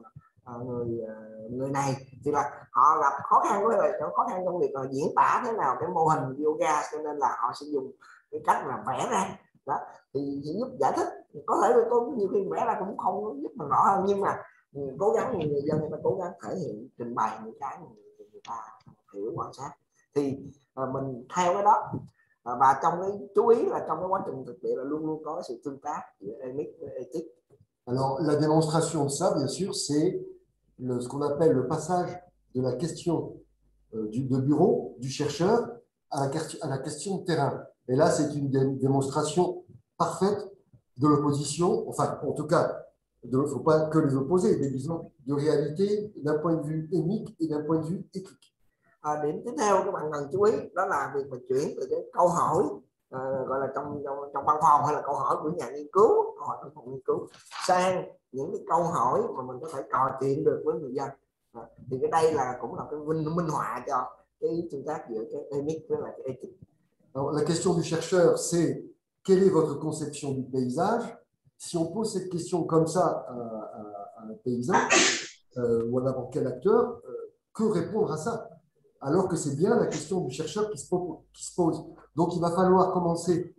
người này thì là họ gặp khó khăn trong việc diễn tả thế nào cái mô hình biogas, cho nên là họ sẽ dùng cái cách là vẽ ra đó thì giúp giải thích. Có thể là tôi nhiều khi vẽ ra cũng không giúp mình rõ hơn, nhưng mà cố gắng người dân người ta cố gắng thể hiện trình bày những cái người ta hiểu quan sát thì mình theo cái đó. Và trong cái chú ý là trong cái quá trình thực địa là luôn luôn có sự tương tác giữa EMIC với ethics. Alors la démonstration de ça, bien sûr, c'est ce qu'on appelle le passage de la question de bureau du chercheur à la question de terrain. Et là, c'est une démonstration parfaite de l'opposition, enfin, en tout cas, il ne faut pas que les opposer, mais disons de réalité d'un point de vue émique et d'un point de vue éthique. Điểm tiếp theo các bạn cần chú ý đó là việc mà chuyển từ cái câu hỏi gọi là trong văn phòng hay là câu hỏi của nhà nghiên cứu, câu hỏi của phòng nghiên cứu sang những cái câu hỏi mà mình có thể trò chuyện được với người dân. Thì cái đây là cũng là cái minh họa cho cái tương tác giữa cái EMIC với lại cái ethics. Alors, la question du chercheur, c'est quelle est votre conception du paysage? Si on pose cette question comme ça à un paysan ou à n'importe quel acteur, que répondre à ça? Alors que c'est bien la question du chercheur qui se pose. Donc, il va falloir commencer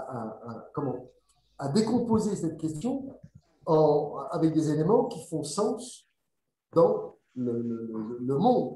à décomposer cette question avec des éléments qui font sens dans le monde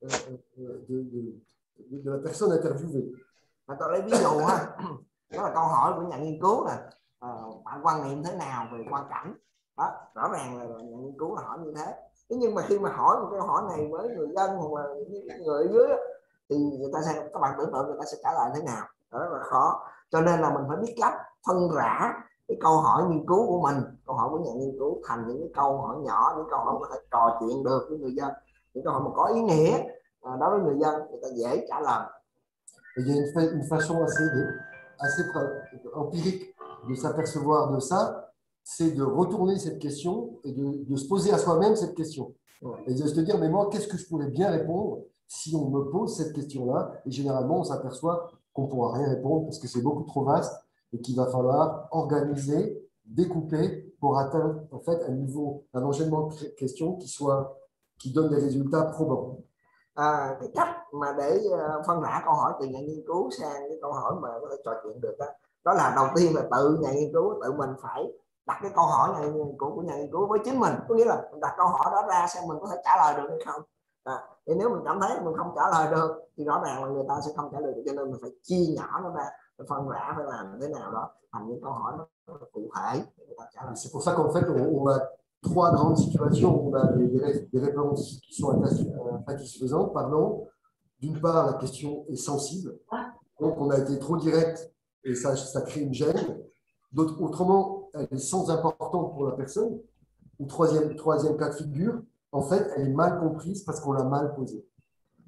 de la personne interviewée. Tôi lấy ví dụ ha, đó là câu hỏi của nhà nghiên cứu là bạn quan niệm thế nào về quang cảnh đó, rõ ràng là nhà nghiên cứu là hỏi như thế. Thế nhưng mà khi mà hỏi một câu hỏi này với người dân hoặc là những người ở dưới thì người ta sẽ, các bạn tưởng tượng người ta sẽ trả lời thế nào, đó rất là khó. Cho nên là mình phải biết cách phân rã cái câu hỏi nghiên cứu của mình, câu hỏi của nhà nghiên cứu thành những cái câu hỏi nhỏ, những câu hỏi có thể trò chuyện được với người dân, những câu hỏi mà có ý nghĩa đối với người dân, người ta dễ trả lời. Il y a une façon assez empirique de s'apercevoir de ça, c'est de retourner cette question et de se poser à soi-même cette question. Et de se dire, mais moi, qu'est-ce que je pourrais bien répondre si on me pose cette question-là? Et généralement, on s'aperçoit qu'on ne pourra rien répondre parce que c'est beaucoup trop vaste et qu'il va falloir organiser, découper pour atteindre en fait un enchaînement de questions qui donne des résultats probants. Cái cách mà để phân rã câu hỏi từ nhà nghiên cứu sang cái câu hỏi mà có thể trò chuyện được đó là đầu tiên là tự nhà nghiên cứu tự mình phải đặt cái câu hỏi của nhà nghiên cứu với chính mình, có nghĩa là mình đặt câu hỏi đó ra xem mình có thể trả lời được hay không. Thì nếu mình cảm thấy mình không trả lời được thì rõ ràng là người ta sẽ không trả lời được, cho nên mình phải chia nhỏ nó ra, phải phân rã, phải làm thế nào đó thành những câu hỏi nó cụ thể để người ta trả lời. C'est pour ça qu'en fait on a trois grandes situations où on a des réponses qui sont satisfaisantes. Pardon. D'une part, la question est sensible, donc on a été trop direct et ça crée une gêne. Autrement, elle est sans importance pour la personne. Ou troisième cas de figure, en fait, elle est mal comprise parce qu'on l'a mal posée.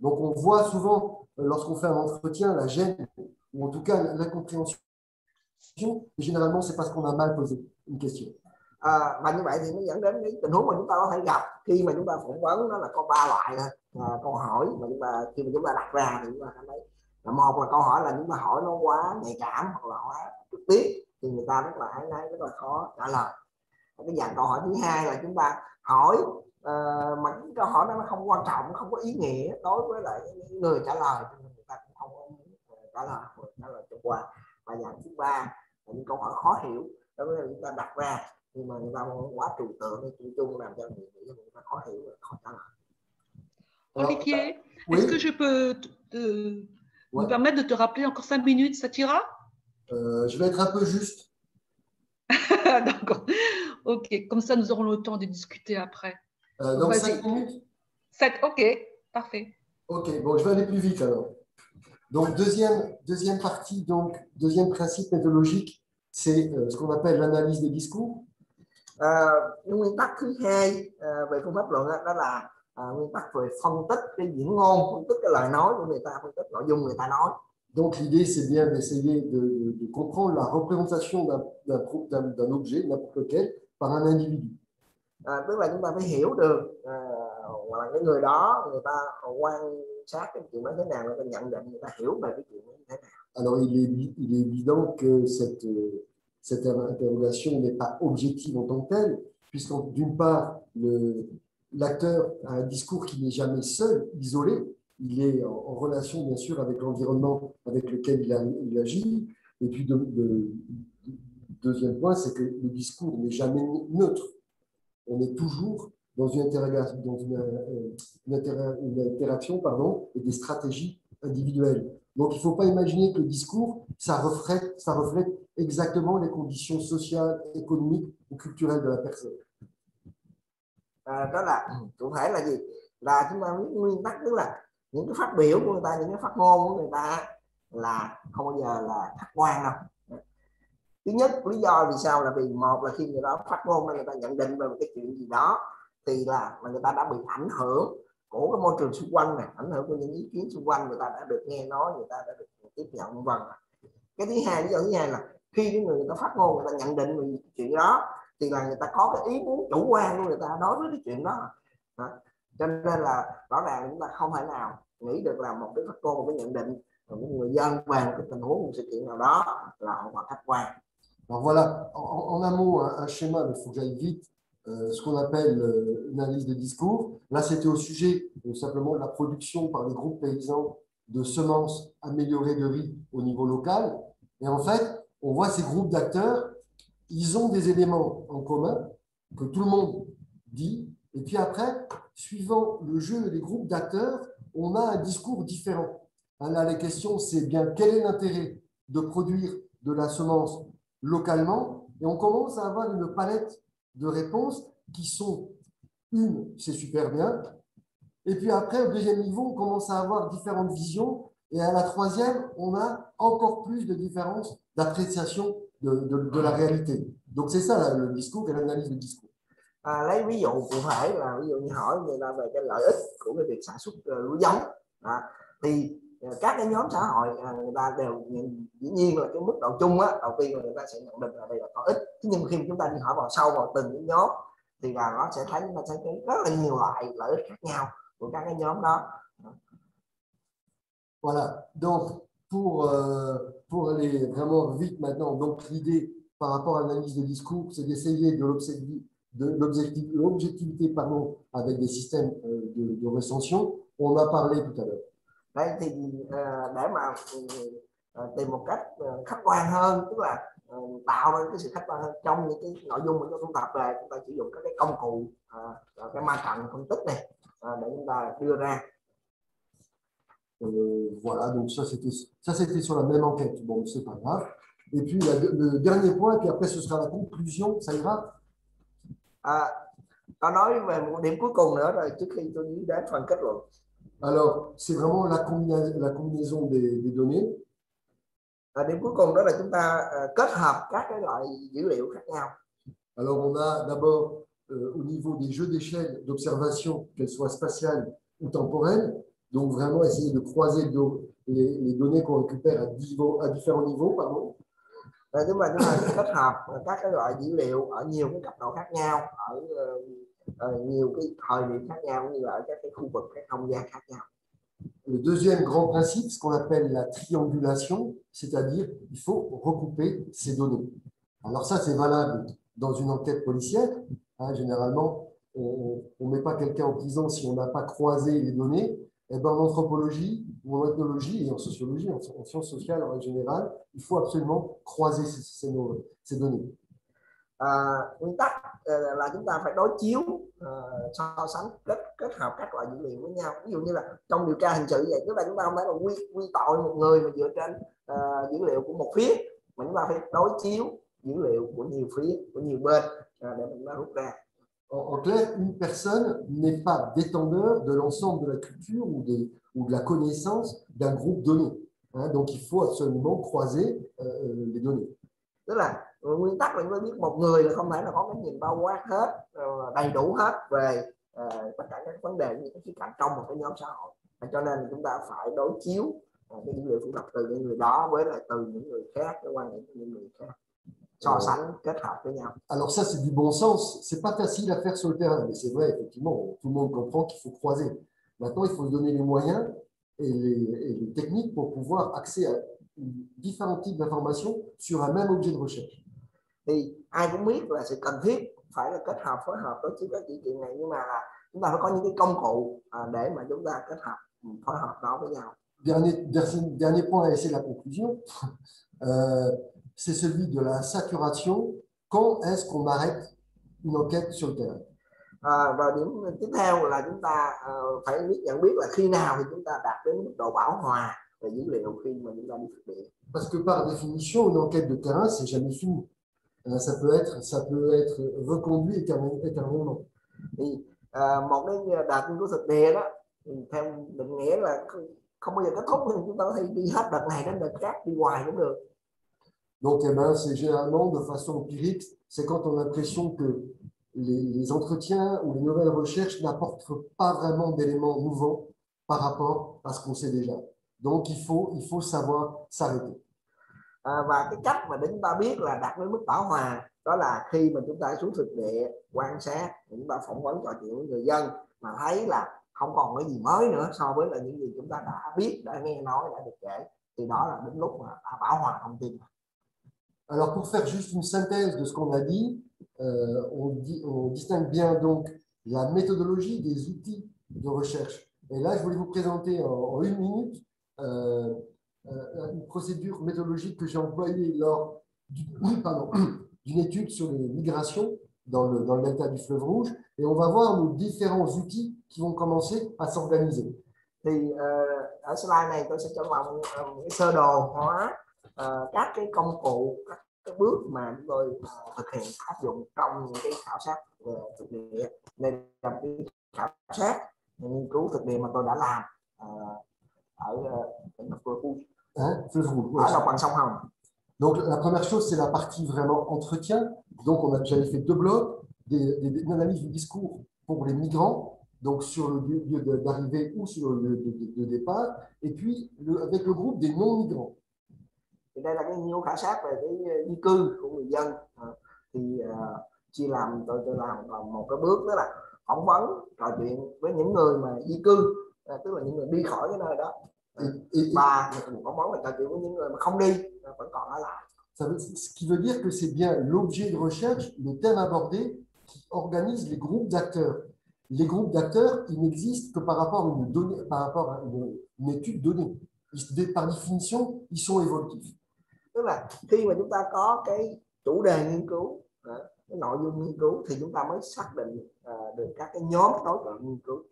Donc, on voit souvent, lorsqu'on fait un entretien, la gêne, ou en tout cas l'incompréhension. Généralement, c'est parce qu'on a mal posé une question. Và như vậy thì nó dẫn đến cái tình huống mà chúng ta có thể gặp khi mà chúng ta phỏng vấn, đó là có 3 loại câu hỏi mà khi mà chúng ta đặt ra thì chúng ta cảm thấy là một là câu hỏi là chúng ta hỏi nó quá nhạy cảm hoặc là quá trực tiếp thì người ta rất là áy náy, rất là khó trả lời. Cái dạng câu hỏi thứ hai là chúng ta hỏi mà cái câu hỏi đó nó không quan trọng, không có ý nghĩa đối với lại người trả lời, người ta cũng không có trả lời cho qua. Và dạng thứ ba là những câu hỏi khó hiểu đối với chúng ta đặt ra nhưng mà người ta quá trừu tượng, trừu chung làm cho người ta khó hiểu và khó trả lời. Olivier, Oui. est-ce que je peux me permettre de te rappeler encore 5 minutes, ça t'ira? Je vais être un peu juste. D'accord. Ok, comme ça nous aurons le temps de discuter après. Donc 5 minutes? 7, ok, parfait. Ok, bon, je vais aller plus vite alors. Donc deuxième partie, donc deuxième principe méthodologique, c'est ce qu'on appelle l'analyse des discours. Nguyên tắc thứ hai về phương pháp luận đó là nguyên tắc về phân tích cái diễn ngôn, phân tích cái lời nói của người ta, phân tích nội dung người ta nói. Donc l'idée c'est bien d'essayer de comprendre la représentation d'un objet, n'importe lequel, par un individu. Tức là chúng ta phải hiểu được là cái người đó, người ta quan sát cái chuyện đó thế nào, người ta nhận định, người ta hiểu về cái chuyện đó như thế nào. Alors il est évident que cette interrogation n'est pas objective en tant que telle, puisque d'une part, l'acteur a un discours qui n'est jamais seul, isolé, il est en relation bien sûr avec l'environnement avec lequel il agit, et puis deuxième point, c'est que le discours n'est jamais neutre. On est toujours dans une interaction et des stratégies individuelles. Donc, il ne faut pas imaginer que le discours, ça reflète exactement les conditions sociales, économiques ou culturelles de la personne. Đó là cụ thể là gì? Là chúng ta biết nguyên tắc, tức là những cái phát biểu của người ta, những cái phát ngôn của người ta là không bao giờ là khách quan đâu. Thứ nhất, lý do vì sao là vì một là khi người đó phát ngôn người ta nhận định về một cái chuyện gì đó thì là người ta đã bị ảnh hưởng của cái môi trường xung quanh này, ảnh hưởng của những ý kiến xung quanh, người ta đã được nghe nói, người ta đã được tiếp nhận vân. Cái thứ hai, lý do thứ hai là khi cái người ta phát ngôn, người ta nhận định về chuyện đó thì là người ta có cái ý muốn chủ quan của người ta đối với cái chuyện đó. Cho nên là rõ ràng chúng ta không thể nào nghĩ được là một cái phát ngôn, một cái nhận định của người dân về một cái tình huống, một sự kiện nào đó là hoàn toàn khách quan. Alors voilà, en un mot, un schéma, mais il faut que j'aille vite, ce qu'on appelle une analyse de discours. Là, c'était au sujet simplement de la production par les groupes paysans de semences améliorées de riz au niveau local. Et en fait, on voit ces groupes d'acteurs, ils ont des éléments en commun que tout le monde dit. Et puis après, suivant le jeu des groupes d'acteurs, on a un discours différent. Là, la question, c'est bien quel est l'intérêt de produire de la semence localement, et on commence à avoir une palette de réponses qui sont c'est super bien, et puis après, au deuxième niveau, on commence à avoir différentes visions, et à la troisième, on a encore plus de différences d'appréciation de la réalité. Donc c'est ça là, le discours et l'analyse du discours. Lấy ví dụ cụ thể là ví dụ như hỏi người ta về cái lợi ích của cái việc sản xuất lúa giống thì các cái nhóm xã hội người ta đều dĩ nhiên là cái mức độ chung á, đầu tiên là người ta sẽ nhận định là đây là có ích. Nhưng khi chúng ta đi hỏi vào sâu vào từng cái nhóm thì là nó sẽ thấy chúng ta sẽ thấy rất là nhiều loại lợi ích khác nhau của các cái nhóm đó. Voilà, donc pour aller vraiment vite maintenant, donc l'idée par rapport à l'analyse de discours, c'est d'essayer de l'objectivité avec des systèmes de recension. On en a parlé tout à l'heure. Đây thì để mà tìm một cách khách quan hơn, tức là tạo ra cái sự khách quan hơn trong những cái nội dung mà chúng ta tập về, chúng ta sử dụng các cái công cụ, cái ma trận phân tích này để chúng ta đưa ra. Voilà, donc ça c'était sur la même enquête. Bon, c'est pas grave. Et puis le dernier point, et puis après ce sera la conclusion, ça ira. Tôi nói về một điểm cuối cùng nữa rồi trước khi tôi đi đến phần kết luận. Alors, c'est vraiment la combinaison des données. Điểm cuối cùng đó là chúng ta kết hợp các cái loại dữ liệu khác nhau. Alors, on a d'abord au niveau des jeux d'échelle d'observation, qu'elles soient spatiales ou temporelles, Donc vraiment essayer de croiser les données qu'on récupère à différents niveaux, pardon. Chúng ta kết hợp các cái loại dữ liệu ở nhiều cái cấp độ khác nhau, ở nhiều cái thời điểm khác nhau, như là ở các cái khu vực, các không gian khác nhau. Le deuxième grand principe, ce qu'on appelle la triangulation, c'est-à-dire il faut recouper ces données. Alors ça, c'est valable dans une enquête policière. Hein, généralement, on ne met pas quelqu'un en prison si on n'a pas croisé les données. Et ben, en anthropologie ou en ethnologie et en sociologie, en sciences sociales en général, il faut absolument croiser ces données. Nguyên tắc là chúng ta phải đối chiếu, so sánh, kết hợp các loại dữ liệu với nhau. Ví dụ như là trong điều tra hình sự vậy, tức là chúng ta không phải là quy tội một người mà dựa trên dữ liệu của một phía, mà chúng ta phải đối chiếu dữ liệu của nhiều phía, của nhiều bên để chúng ta rút ra. En clair, une personne n'est pas détenteur de l'ensemble de la culture ou de la connaissance d'un groupe donné. Hein, donc, il faut absolument croiser les données. Tức là nguyên tắc là chúng ta biết một người là không thể là có cái nhìn bao quát hết, đầy đủ hết về tất cả các vấn đề, những cái khía cạnh trong một cái nhóm xã hội. Cho nên chúng ta phải đối chiếu cái dữ liệu thu thập từ những người đó với lại từ những người khác, cái quan điểm của những người khác, so sánh kết hợp với nhau. Alors ça, c'est du bon sens. C'est pas facile à faire sur le terrain, mais c'est vrai, effectivement, tout le monde comprend qu'il faut croiser. Maintenant, il faut se donner les moyens et les techniques pour pouvoir accéder à différents types d'informations sur un même objet de recherche. Thì ai cũng biết là sự cần thiết phải là kết hợp, phối hợp đối chiếu các chuyện này, nhưng mà chúng ta phải có những cái công cụ để mà chúng ta kết hợp, phối hợp đó với nhau. Dernier point, et c'est la conclusion, c'est celui de la saturation. Quand est-ce qu'on arrête une enquête sur le terrain? Và điểm tiếp theo là chúng ta phải nhận biết là khi nào thì chúng ta đạt đến mức độ bão hòa về dữ liệu khi mà chúng ta đi thực địa. Parce que par définition, une enquête de terrain, c'est jamais fini. Ça peut être reconduit éternellement. Thì một cái đợt nghiên cứu thực địa đó, theo định nghĩa là không bao giờ kết thúc, chúng ta có thể đi hết đợt này đến đợt khác, đi hoài cũng được. Donc, eh ben, c'est généralement de façon empirique, c'est quand on a l'impression que les entretiens ou les nouvelles recherches n'apportent pas vraiment d'éléments nouveaux par rapport à ce qu'on sait déjà. Donc, il faut savoir s'arrêter. Và cái cách mà để chúng ta biết là đạt đến mức bão hòa đó là khi mà chúng ta xuống thực địa quan sát, chúng ta phỏng vấn, trò chuyện với người dân mà thấy là không còn cái gì mới nữa so với là những gì chúng ta đã biết, đã nghe nói, đã được kể, thì đó là đến lúc mà đã bão hòa thông tin. Alors, pour faire juste une synthèse de ce qu'on a dit, on distingue bien donc la méthodologie des outils de recherche. Et là, je voulais vous présenter en une minute une procédure méthodologique que j'ai employée lors d'une étude sur les migrations dans le delta du fleuve Rouge. Et on va voir nos différents outils qui vont commencer à s'organiser. Thì ở slide này tôi sẽ cho vào một sơ đồ hóa các cái công cụ, các cái bước mà chúng tôi thực hiện áp dụng trong những cái khảo sát về thực địa. Đây là cái khảo sát nghiên cứu thực địa mà tôi đã làm ở tỉnh Fleuve Rouge, ở đồng bằng sông Hồng. Donc la première chose, c'est la partie vraiment entretien. Donc j'avais fait 2 blocs, une analyse du discours pour les migrants, donc sur le lieu d'arrivée ou sur le lieu de départ, et puis avec le groupe des non-migrants. Thì đây là cái nghiên cứu khảo sát về cái di cư của người dân. Thì chia làm, tôi làm một cái bước, đó là phỏng vấn, trò chuyện với những người mà di cư, tức là những người đi khỏi cái nơi đó. Và phỏng vấn và trò chuyện với những người mà không đi, vẫn còn ở lại. Ce qui veut dire que c'est bien l'objet de recherche, le thème abordé, qui organise les groupes d'acteurs. Les groupes d'acteurs, ils n'existent que par rapport à une donnée, par rapport à une étude donnée. Par définition, ils sont évolutifs. Tức là khi mà chúng ta có cái chủ đề nghiên cứu, cái nội dung nghiên cứu, thì chúng ta mới xác định được các cái nhóm đối tượng nghiên cứu.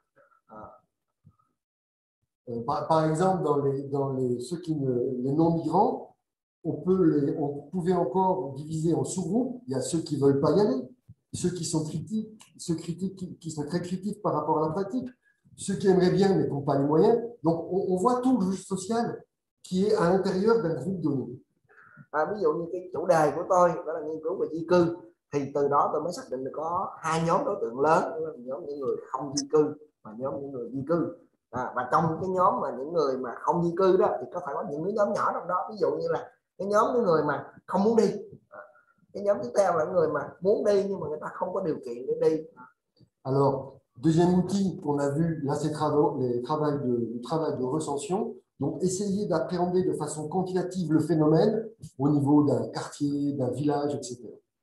Par exemple, les non-migrants, on pouvait encore diviser en sous-groupes. Il y a ceux qui ne veulent pas y aller, ceux qui sont critiques, qui sont très critiques par rapport à la pratique, ceux qui aimeraient bien mais qui n'ont pas les moyens. Donc, on voit tout le jeu social qui est à l'intérieur d'un groupe donné. Ví dụ như cái chủ đề của tôi đó là nghiên cứu về di cư, thì từ đó tôi mới xác định được có 2 nhóm đối tượng lớn, đó là nhóm những người không di cư và nhóm những người di cư. Và trong cái nhóm mà những người mà không di cư đó thì có phải có những cái nhóm nhỏ trong đó, ví dụ như là cái nhóm những người mà không muốn đi, cái nhóm tiếp theo là người mà muốn đi nhưng mà người ta không có điều kiện để đi. Alors, deuxième outil qu'on a vu, là, c'est le travail de recension. Donc, essayer d'appréhender de façon quantitative le phénomène au niveau d'un quartier, d'un village, etc.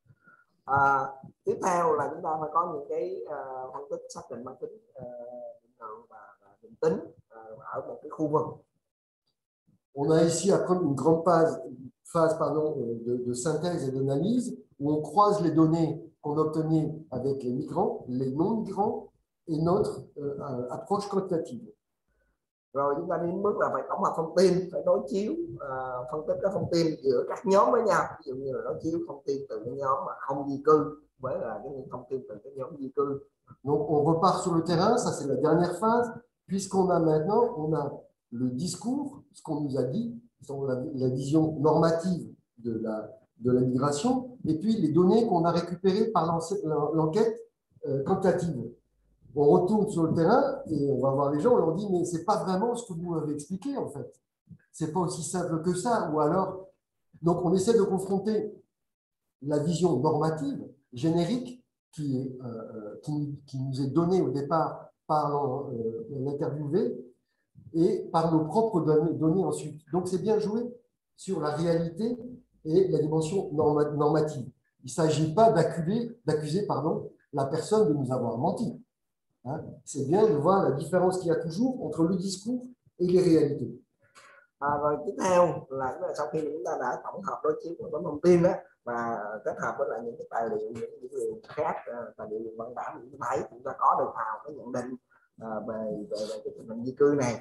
Tiếp theo là chúng ta phải có những cái phân tích xác định mang tính và định tính ở một cái khu vực. On a ici à prendre une grande phase de synthèse et d'analyse où on croise les données qu'on obtenait avec les migrants, les non-migrants et notre approche quantitative. Rồi chúng ta đến mức là phải tổng hợp thông tin, phải đối chiếu, phân tích các thông tin giữa các nhóm với nhau, ví dụ như là đối chiếu thông tin từ cái nhóm mà không di cư với là cái thông tin từ cái nhóm di cư. Donc on repart sur le terrain, ça c'est la dernière phase, puisqu'on a maintenant le discours, ce qu'on nous a dit, la vision normative de la migration, et puis les données qu'on a récupérées par l'enquête quantitative. On retourne sur le terrain et on va voir les gens, on leur dit mais c'est pas vraiment ce que vous m'avez expliqué en fait. C'est pas aussi simple que ça. Ou alors, donc on essaie de confronter la vision normative, générique, qui nous est donnée au départ par l'interviewé et par nos propres données ensuite. Donc c'est bien joué sur la réalité et la dimension normative. Il ne s'agit pas d'accuser la personne de nous avoir menti. Hein? C'est bien de voir la différence qu'il y a toujours entre le discours et les réalités. Rồi tiếp theo là sau khi chúng ta đã tổng hợp đối chiếu của thông tin đó và kết hợp với lại những cái tài liệu, những dữ liệu khác, tài liệu văn bản, chúng ta thấy chúng ta có được vào cái nhận định về cái tình hình di cư này,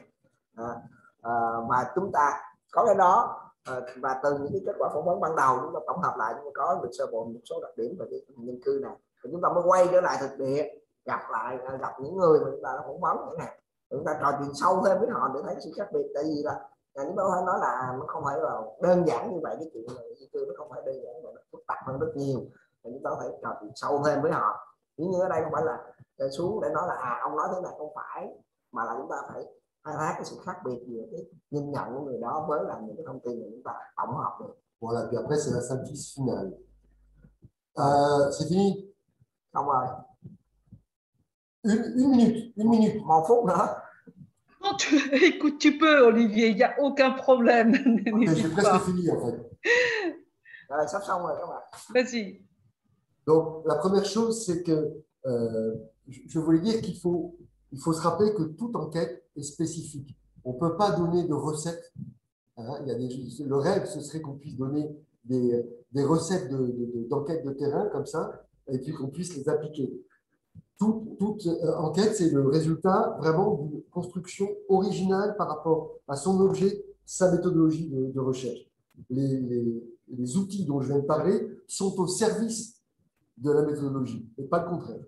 và chúng ta có cái đó, và từ những cái kết quả phỏng vấn ban đầu chúng ta tổng hợp lại, chúng ta có được sơ bộ một số đặc điểm về cái tình hình dân cư này, và chúng ta mới quay trở lại thực địa, gặp những người mà chúng ta đã phỏng vấn nữa này, chúng ta trò chuyện sâu thêm với họ để thấy sự khác biệt. Tại vì là chúng ta phải nói là nó không phải là đơn giản như vậy, cái chuyện này di cư nó không phải đơn giản mà nó phức tạp hơn rất nhiều, và chúng ta phải trò chuyện sâu thêm với họ. Nhưng ở đây không phải là xuống để nói là ông nói thế này không phải, mà là chúng ta phải khai thác cái sự khác biệt giữa cái nhìn nhận của người đó với là những cái thông tin mà chúng ta tổng hợp được. Voilà, puis après c'est la synthèse finale. C'est fini. Xong rồi. Une minute. Một phút nữa. Non, écoute, tu peux, Olivier, il n'y a aucun problème. J'ai presque fini en fait. Rồi, sắp xong rồi các bạn. Vas-y. Donc, la première chose, c'est que je voulais dire qu'il faut se rappeler que toute enquête est spécifique. On ne peut pas donner de recettes. Hein, le rêve, ce serait qu'on puisse donner des recettes d'enquête de terrain comme ça, et puis qu'on puisse les appliquer. Toute enquête, c'est le résultat vraiment d'une construction originale par rapport à son objet, sa méthodologie de recherche. Les outils dont je viens de parler sont au service de la méthodologie, et pas le contraire.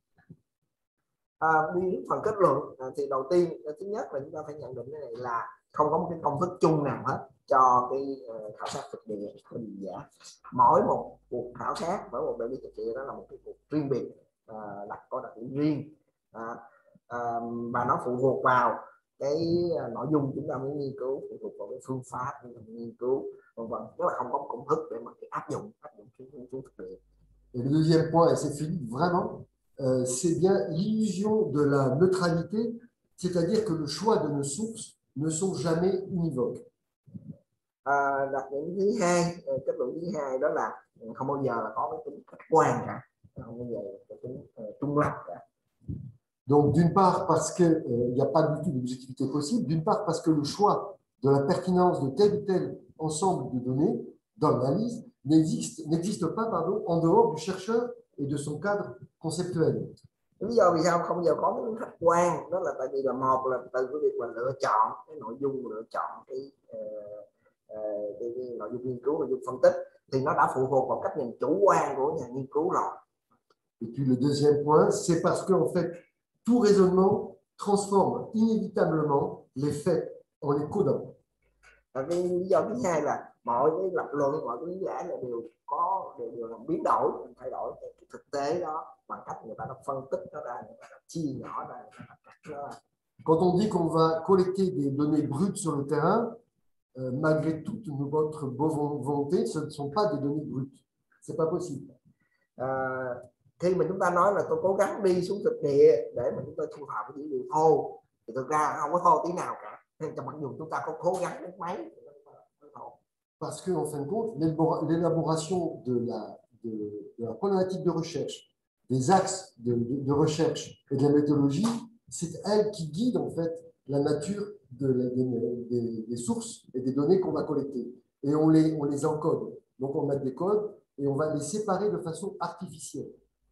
Đi phần kết luận thì đầu tiên, thứ nhất là chúng ta phải nhận định cái này là không có một cái công thức chung nào hết cho cái khảo sát thực địa của định giả. Mỗi một cuộc khảo sát, mỗi một đại lý thực địa đó là một cái cuộc riêng biệt, có đặc điểm riêng, và nó phụ thuộc vào cái nội dung chúng ta muốn nghiên cứu, phụ thuộc vào cái phương pháp chúng ta muốn nghiên cứu, vân vân. Tức là không có một công thức để mà áp dụng thực địa. Et le deuxième point, et c'est Philippe, vraiment, c'est bien l'illusion de la neutralité, c'est-à-dire que le choix de nos sources ne sont jamais univoques. Đặc điểm thứ hai, kết luận thứ hai đó là không bao giờ là có cái tính khách quan cả, không bao giờ có tính trung lập cả. Donc, d'une part, parce qu'il n'y a pas du tout d'objectivité possible, d'une part, parce que le choix de la pertinence de tel ou tel ensemble de données dans l'analyse n'existe pas en dehors du chercheur et de son cadre conceptuel. Lý do vì sao không bao giờ có cái tính khách quan đó là tại vì là một là từ cái việc mà lựa chọn cái nội dung, lựa chọn cái nội dung nghiên cứu, nội dung phân tích thì nó đã phụ thuộc vào cách nhìn chủ quan của nhà nghiên cứu rồi. Et puis le deuxième point, c'est parce que en fait tout raisonnement transforme inévitablement les faits en les codant. Cái lý do thứ hai là mọi cái lập luận, mọi cái lý giải là đều làm biến đổi, thay đổi cái thực tế đó bằng cách người ta đã phân tích nó ra, người ta đã chia nhỏ ra, người ta đã cắt nó ra. Quand on dit qu'on va collecter des données brutes sur le terrain, malgré toute votre bonne volonté, ce ne sont pas des données brutes. Ce n'est pas possible. Khi mà chúng ta nói là tôi cố gắng đi xuống thực địa để mà chúng ta thu thập cái dữ liệu thô thì thực ra không có thô tí nào cả. Nên mặc dù chúng ta có cố gắng đến mấy. Parce que, en fin de compte, l'élaboration de la problématique de recherche, des axes de recherche et de la méthodologie, c'est elle qui guide en fait la nature des sources et des données qu'on va collecter. Et on les encode. Donc on met des codes et on va les séparer de façon artificielle.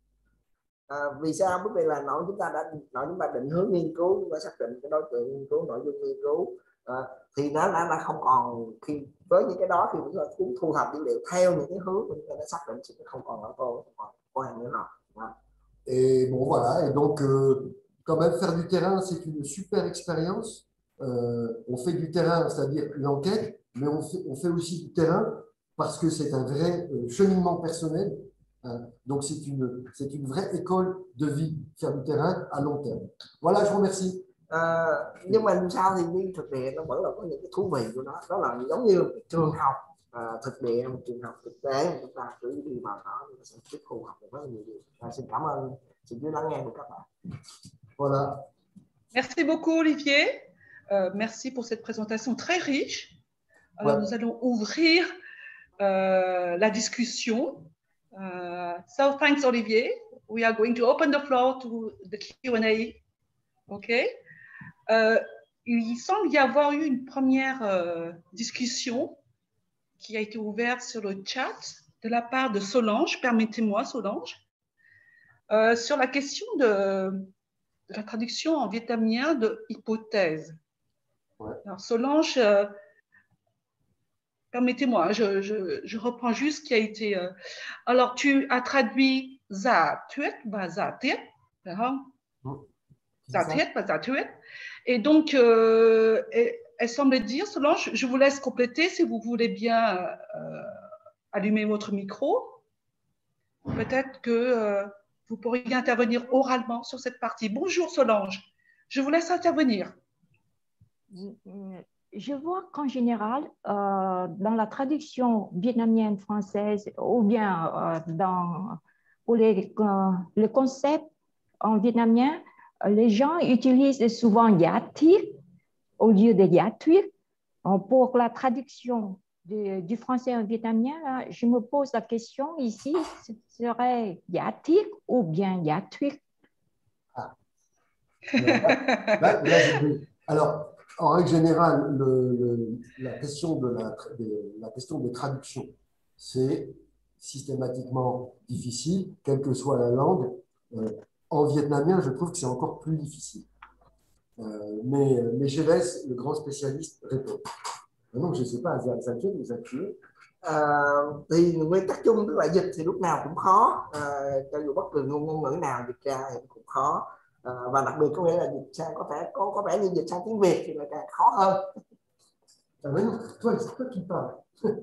Vì sao? Bởi vì là chúng ta định hướng nghiên cứu, chúng ta xác định cái đối tượng nghiên cứu, nội dung nghiên cứu, thì nó không còn khi với những cái đó, khi chúng ta thu thập dữ liệu theo những cái hướng mà chúng ta đã xác định thì nó không còn là cô hàng nữa rồi. Et bon voilà, et donc quand même faire du terrain c'est une super expérience. On fait du terrain, c'est-à-dire l'enquête, mais on fait aussi du terrain parce que c'est un vrai cheminement personnel. Donc c'est une vraie école de vie, faire du terrain à long terme. Voilà, je vous remercie. Nhưng mà sao thì đi thực địa nó vẫn là có những cái thú vị của nó, đó là giống như trường học, thực địa, trường học thực tế, chúng ta cứ đi vào đó chúng ta sẽ tiếp thu học được rất là nhiều điều. Xin cảm ơn sự chú lắng nghe của các bạn. Voilà. Merci beaucoup Olivier, merci pour cette présentation très riche. Alors nous allons ouvrir la discussion. So thanks Olivier. We are going to open the floor to the Q&A. Okay. Il semble y avoir eu une première discussion qui a été ouverte sur le chat de la part de Solange. Permettez-moi, Solange, sur la question de la traduction en vietnamien de hypothèse. Ouais. Alors, Solange, permettez-moi, je reprends juste ce qui a été. Alors, tu as traduit giả thuyết và giả thiết, phải không? Giả thuyết và giả thuyết. Et donc, elle semble dire, Solange, je vous laisse compléter si vous voulez bien allumer votre micro. Peut-être que vous pourriez intervenir oralement sur cette partie. Bonjour Solange, je vous laisse intervenir. Je vois qu'en général, dans la traduction vietnamienne française ou bien pour les concepts en vietnamien, les gens utilisent souvent giả thiết au lieu de giả thuyết. Pour la traduction du français en vietnamien, là, je me pose la question ici, ce serait giả thiết ou bien giả thuyết? Alors, en règle générale, la question de traduction, c'est systématiquement difficile, quelle que soit la langue. En vietnamien, je trouve que c'est encore plus difficile. Mais je laisse le grand spécialiste répondre. Non, je ne sais pas, giả thuyết ou giả thuyết. Thì nguyên tắc chung tức là dịch thì lúc nào cũng khó, cho dù bất cứ ngôn ngữ nào dịch ra thì cũng khó, và đặc biệt có nghĩa là dịch sang có vẻ như dịch sang tiếng Việt thì lại càng khó hơn. Mais non, toi qui parles.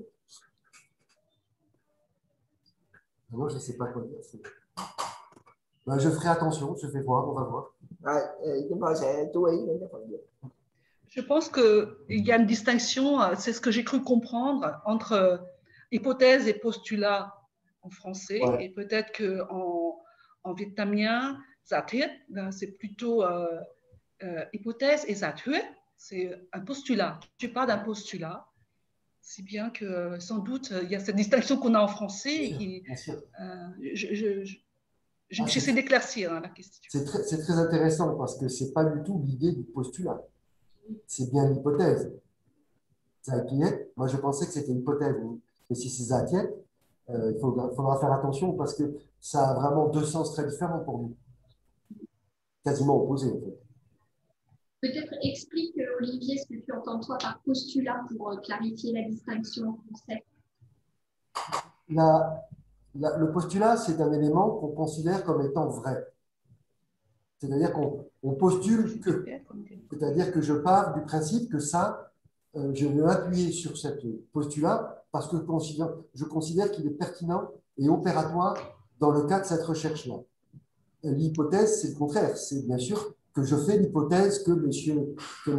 Moi, je ne sais pas quoi dire. Ben, je ferai attention, je vais voir, on va voir. Chúng tôi sẽ chú ý đến cái phần dịch. Je pense qu'il y a une distinction, c'est ce que j'ai cru comprendre, entre hypothèse et postulat en français, ouais. Et peut-être qu'en vietnamien, giả thuyết, c'est plutôt hypothèse, et giả thuyết, c'est un postulat. Tu parles d'un postulat, si bien que sans doute il y a cette distinction qu'on a en français. Bien sûr. J'essaie d'éclaircir la question. C'est très intéressant parce que ce n'est pas du tout l'idée du postulat. C'est bien l'hypothèse. Moi, je pensais que c'était une hypothèse. Mais si c'est giả thiết, il faudra faire attention parce que ça a vraiment deux sens très différents pour nous. Quasiment opposés, en fait. Peut-être explique, Olivier, ce que tu entends toi par postulat pour clarifier la distinction en français. Le postulat, c'est un élément qu'on considère comme étant vrai. C'est-à-dire qu'on postule que. C'est-à-dire que je pars du principe que ça, je vais m'appuyer sur cette postulat parce que je considère qu'il est pertinent et opératoire dans le cas de cette recherche-là. L'hypothèse, c'est le contraire. C'est bien sûr que je fais l'hypothèse que monsieur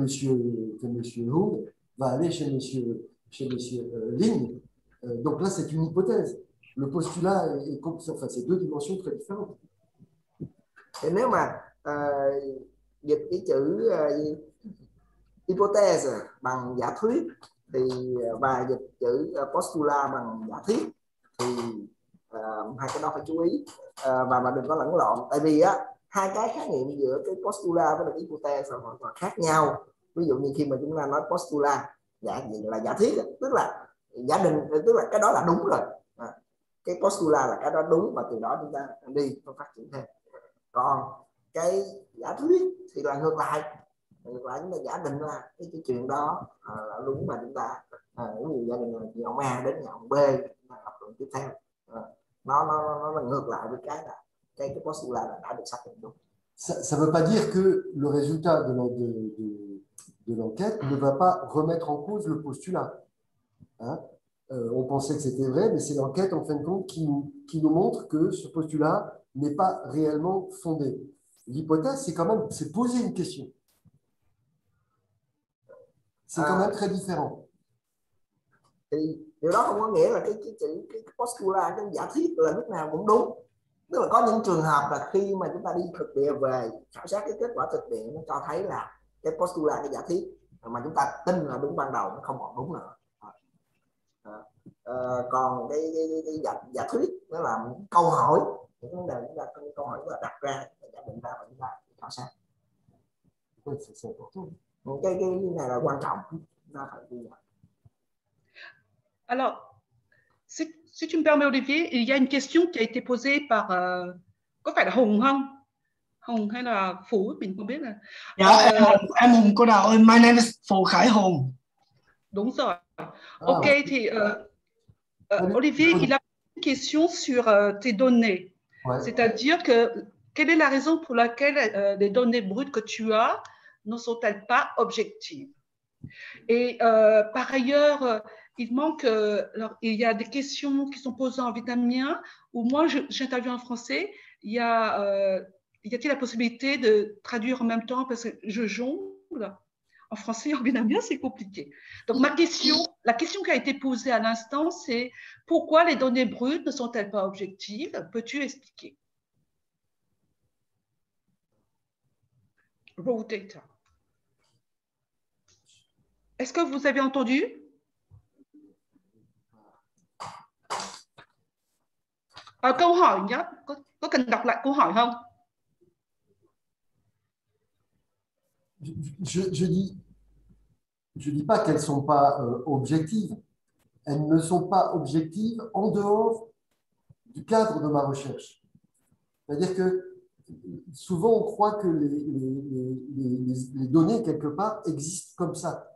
Hung va aller chez monsieur Ling. Donc là, c'est une hypothèse. Le postulat enfin, c'est deux dimensions très différentes. Thì nếu mà dịch cái chữ hypothèse bằng giả thuyết thì và dịch chữ postula bằng giả thiết thì hai cái đó phải chú ý và đừng có lẫn lộn, tại vì á hai cái khái niệm giữa cái postula với cái hypothèse hoàn toàn khác nhau. Ví dụ như khi mà chúng ta nói postula là giả thiết, tức là giả định, tức là cái đó là đúng rồi, cái postula là cái đó đúng và từ đó chúng ta đi phát triển thêm. Còn cái giả thuyết thì là ngược lại chúng ta giả định là cái chuyện đó là đúng mà chúng ta ví dụ gia đình nhà ông A đến nhà ông B chúng ta lập luận tiếp theo, nó là ngược lại với cái là cái postula là đã được xác định đúng. Ça ne veut pas dire que le résultat de l'enquête ne va pas remettre en cause le postulat. Hein? On pensait que c'était vrai, mais c'est l'enquête en fin de compte qui nous montre que ce postulat n'est pas réellement fondé. L'hypothèse, c'est quand même poser une question. C'est quand même très différent. Thì điều đó không có nghĩa là cái postula, cái giả thiết là lúc nào cũng đúng. Tức là có những trường hợp là khi mà chúng ta đi thực địa về khảo sát cái kết quả thực địa nó cho thấy là cái postula, cái giả thiết mà chúng ta tin là đúng ban đầu nó không còn đúng nữa. Còn cái giả thuyết nó là một câu hỏi, những vấn đề chúng ta câu hỏi là đặt ra giả định ra và chúng ta khảo sát. Cái này là quan trọng, chúng ta phải ghi nhận. Alors, si tu me permets, Olivier, il y a une question qui a été posée par có phải là Hùng không? Hùng hay là Phú, mình không biết là. Dạ, em Hùng cô Đào ơi, my name is Phù Khải Hùng. Đúng rồi. Ok, thì Olivier, il a une question sur tes données. Ouais. C'est-à-dire que quelle est la raison pour laquelle les données brutes que tu as ne sont-elles pas objectives? Et par ailleurs, il manque, alors, il y a des questions qui sont posées en vietnamien, où moi, j'interviewe en français. Y a-t-il la possibilité de traduire en même temps parce que je jongle? En français et en vietnamien, c'est compliqué. Donc, la question qui a été posée à l'instant, c'est pourquoi les données brutes ne sont-elles pas objectives? Peux-tu expliquer? Raw data. Est-ce que vous avez entendu? Câu hỏi nhé, có cần đọc lại câu hỏi không? Je dis pas qu'elles ne sont pas objectives. Elles ne sont pas objectives en dehors du cadre de ma recherche. C'est-à-dire que souvent, on croit que les données, quelque part, existent comme ça.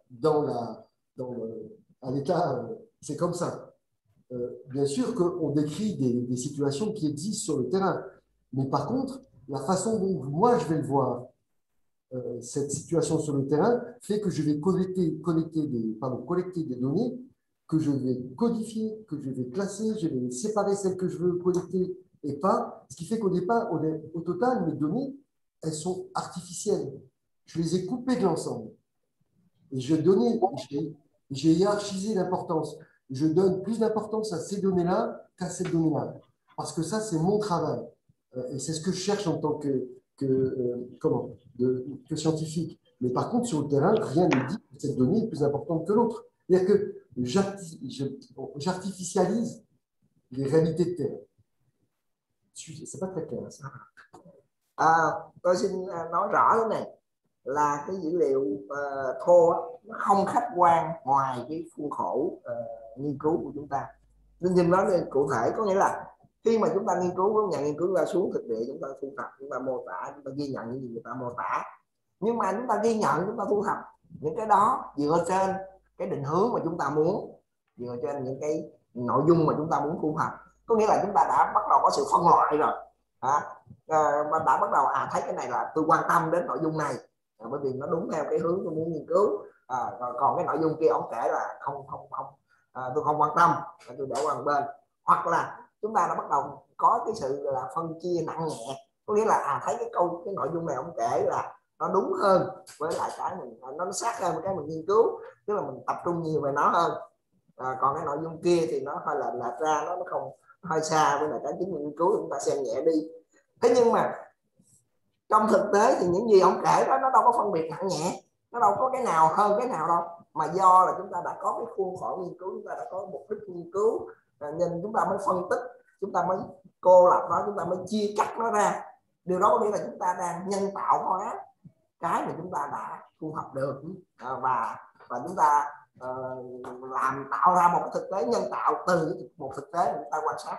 À l'état, c'est comme ça. Bien sûr qu'on décrit des situations qui existent sur le terrain. Mais par contre, la façon dont moi, je vais le voir, cette situation sur le terrain fait que je vais collecter des données que je vais codifier, que je vais classer, je vais séparer celles que je veux collecter et pas. Ce qui fait qu'au départ, au total, mes données, elles sont artificielles. Je les ai coupées de l'ensemble. Et j'ai hiérarchisé l'importance. Je donne plus d'importance à ces données-là qu'à cette donnée-là. Parce que ça, c'est mon travail. Et c'est ce que je cherche en tant que scientifique. Mais par contre, sur le terrain, rien ne dit que cette donnée est plus importante que l'autre. C'est-à-dire que j'artificialise les réalités de terrain. C'est pas très clair, ça. Tôi xin nói rõ thế này là cái dữ liệu thô nó không khách quan ngoài cái khuôn khổ nghiên cứu của chúng ta. Nên nói lên cụ thể có nghĩa là khi mà chúng ta nghiên cứu với nhà nghiên cứu ra xuống thực địa, chúng ta thu thập, chúng ta mô tả, chúng ta ghi nhận những gì người ta mô tả. Nhưng mà chúng ta ghi nhận, chúng ta thu thập những cái đó dựa trên cái định hướng mà chúng ta muốn, dựa trên những cái nội dung mà chúng ta muốn thu thập. Có nghĩa là chúng ta đã bắt đầu có sự phân loại rồi, mà đã bắt đầu thấy cái này là tôi quan tâm đến nội dung này bởi vì nó đúng theo cái hướng tôi muốn nghiên cứu. Còn cái nội dung kia ông kể là tôi không quan tâm, tôi để qua một bên. Hoặc là chúng ta đã bắt đầu có cái sự là phân chia nặng nhẹ, có nghĩa là thấy cái nội dung này ông kể là nó đúng hơn với lại cái mình, nó sát hơn với cái mình nghiên cứu, tức là mình tập trung nhiều về nó hơn. Còn cái nội dung kia thì nó hơi là ra, nó không hơi xa với lại cái chính mình nghiên cứu, chúng ta xem nhẹ đi. Thế nhưng mà trong thực tế thì những gì ông kể đó nó đâu có phân biệt nặng nhẹ, nó đâu có cái nào hơn cái nào đâu, mà do là chúng ta đã có cái khuôn khổ nghiên cứu, chúng ta đã có mục đích nghiên cứu, nên chúng ta mới phân tích, chúng ta mới cô lập nó, chúng ta mới chia cắt nó ra. Điều đó có nghĩa là chúng ta đang nhân tạo hóa cái mà chúng ta đã thu thập được, và chúng ta làm tạo ra một cái thực tế nhân tạo từ một thực tế mà chúng ta quan sát.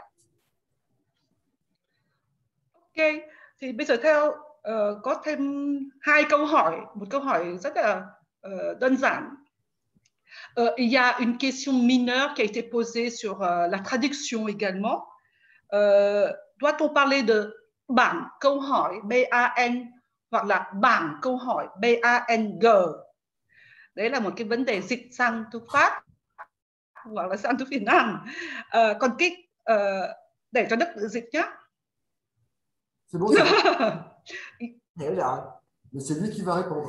Ok, thì bây giờ theo có thêm hai câu hỏi, một câu hỏi rất là đơn giản. Il y a une question mineure qui a été posée sur la traduction également. Doit-on parler de bản câu hỏi BAN hoặc là bản câu hỏi BANG? Đấy là một cái vấn đề dịch sang tiếng Pháp hoặc là sang tiếng Việt Nam. Còn cái để cho Đức dịch nhé. C'est bon, c'est bon. Hiểu rồi. Mais c'est lui qui va répondre.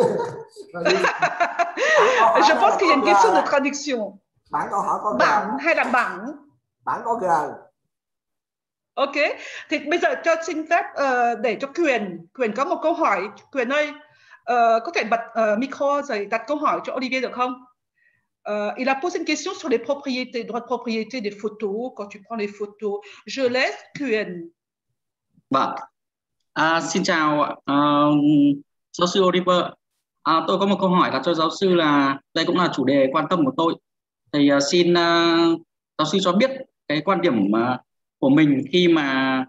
Je pense qu'il y a une question de traduction. Bản câu hỏi có bản hay là bảng? Bản có G. Ok, thì bây giờ cho xin phép để cho Quyền có một câu hỏi. Quyền ơi, có thể bật micro rồi đặt câu hỏi cho Olivier được không? Il a posé une question sur les propriétés, droits de propriété des photos, quand tu prends les photos. Je laisse Quyền. Vâng, xin chào giáo sư Oliver. Tôi có một câu hỏi là cho giáo sư, là đây cũng là chủ đề quan tâm của tôi. Thì xin giáo sư cho biết cái quan điểm của mình khi mà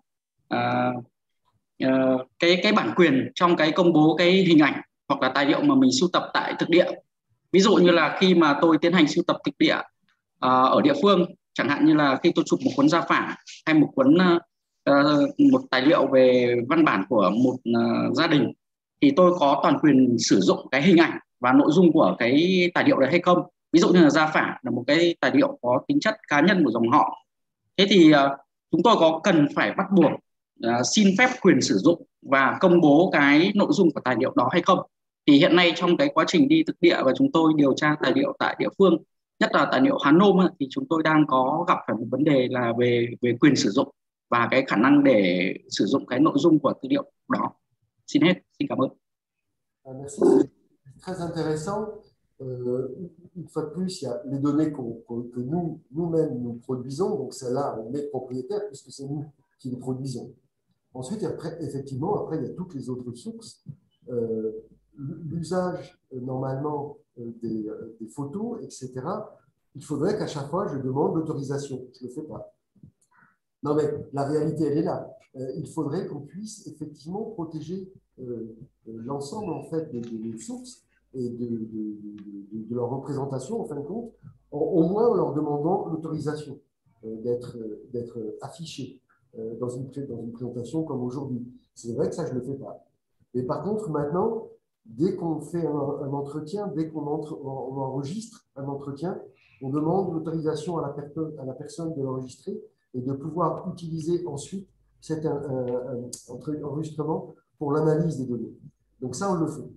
cái bản quyền trong cái công bố cái hình ảnh hoặc là tài liệu mà mình sưu tập tại thực địa. Ví dụ như là khi mà tôi tiến hành sưu tập thực địa ở địa phương, chẳng hạn như là khi tôi chụp một cuốn gia phả hay một cuốn một tài liệu về văn bản của một gia đình, thì tôi có toàn quyền sử dụng cái hình ảnh và nội dung của cái tài liệu đấy hay không? Ví dụ như là gia phả là một cái tài liệu có tính chất cá nhân của dòng họ. Thế thì chúng tôi có cần phải bắt buộc xin phép quyền sử dụng và công bố cái nội dung của tài liệu đó hay không? Thì hiện nay trong cái quá trình đi thực địa và chúng tôi điều tra tài liệu tại địa phương, nhất là tài liệu Hán Nôm, thì chúng tôi đang có gặp phải một vấn đề là về quyền sử dụng và cái khả năng để sử dụng cái nội dung của tư liệu đó. Xin hết, xin cảm ơn. Merci, c'est très intéressant. Une fois de plus, il y a les données que nous-mêmes nous produisons, donc celles-là, on est propriétaire puisque c'est nous qui les produisons. Ensuite, après, effectivement, après, il y a toutes les autres sources. L'usage, normalement, des photos, etc., il faudrait qu'à chaque fois, je demande l'autorisation. Je ne le fais pas. Non, mais la réalité, elle est là. Il faudrait qu'on puisse effectivement protéger l'ensemble, en fait, des sources et de leur représentation, en fin de compte, au moins en leur demandant l'autorisation d'être affichés dans une présentation comme aujourd'hui. C'est vrai que ça, je ne le fais pas. Mais par contre, maintenant, dès qu'on fait un entretien, dès qu'on enregistre un entretien, on demande l'autorisation à la personne de l'enregistrer et de pouvoir utiliser ensuite cet enregistrement pour l'analyse des données. Donc ça, on le fait.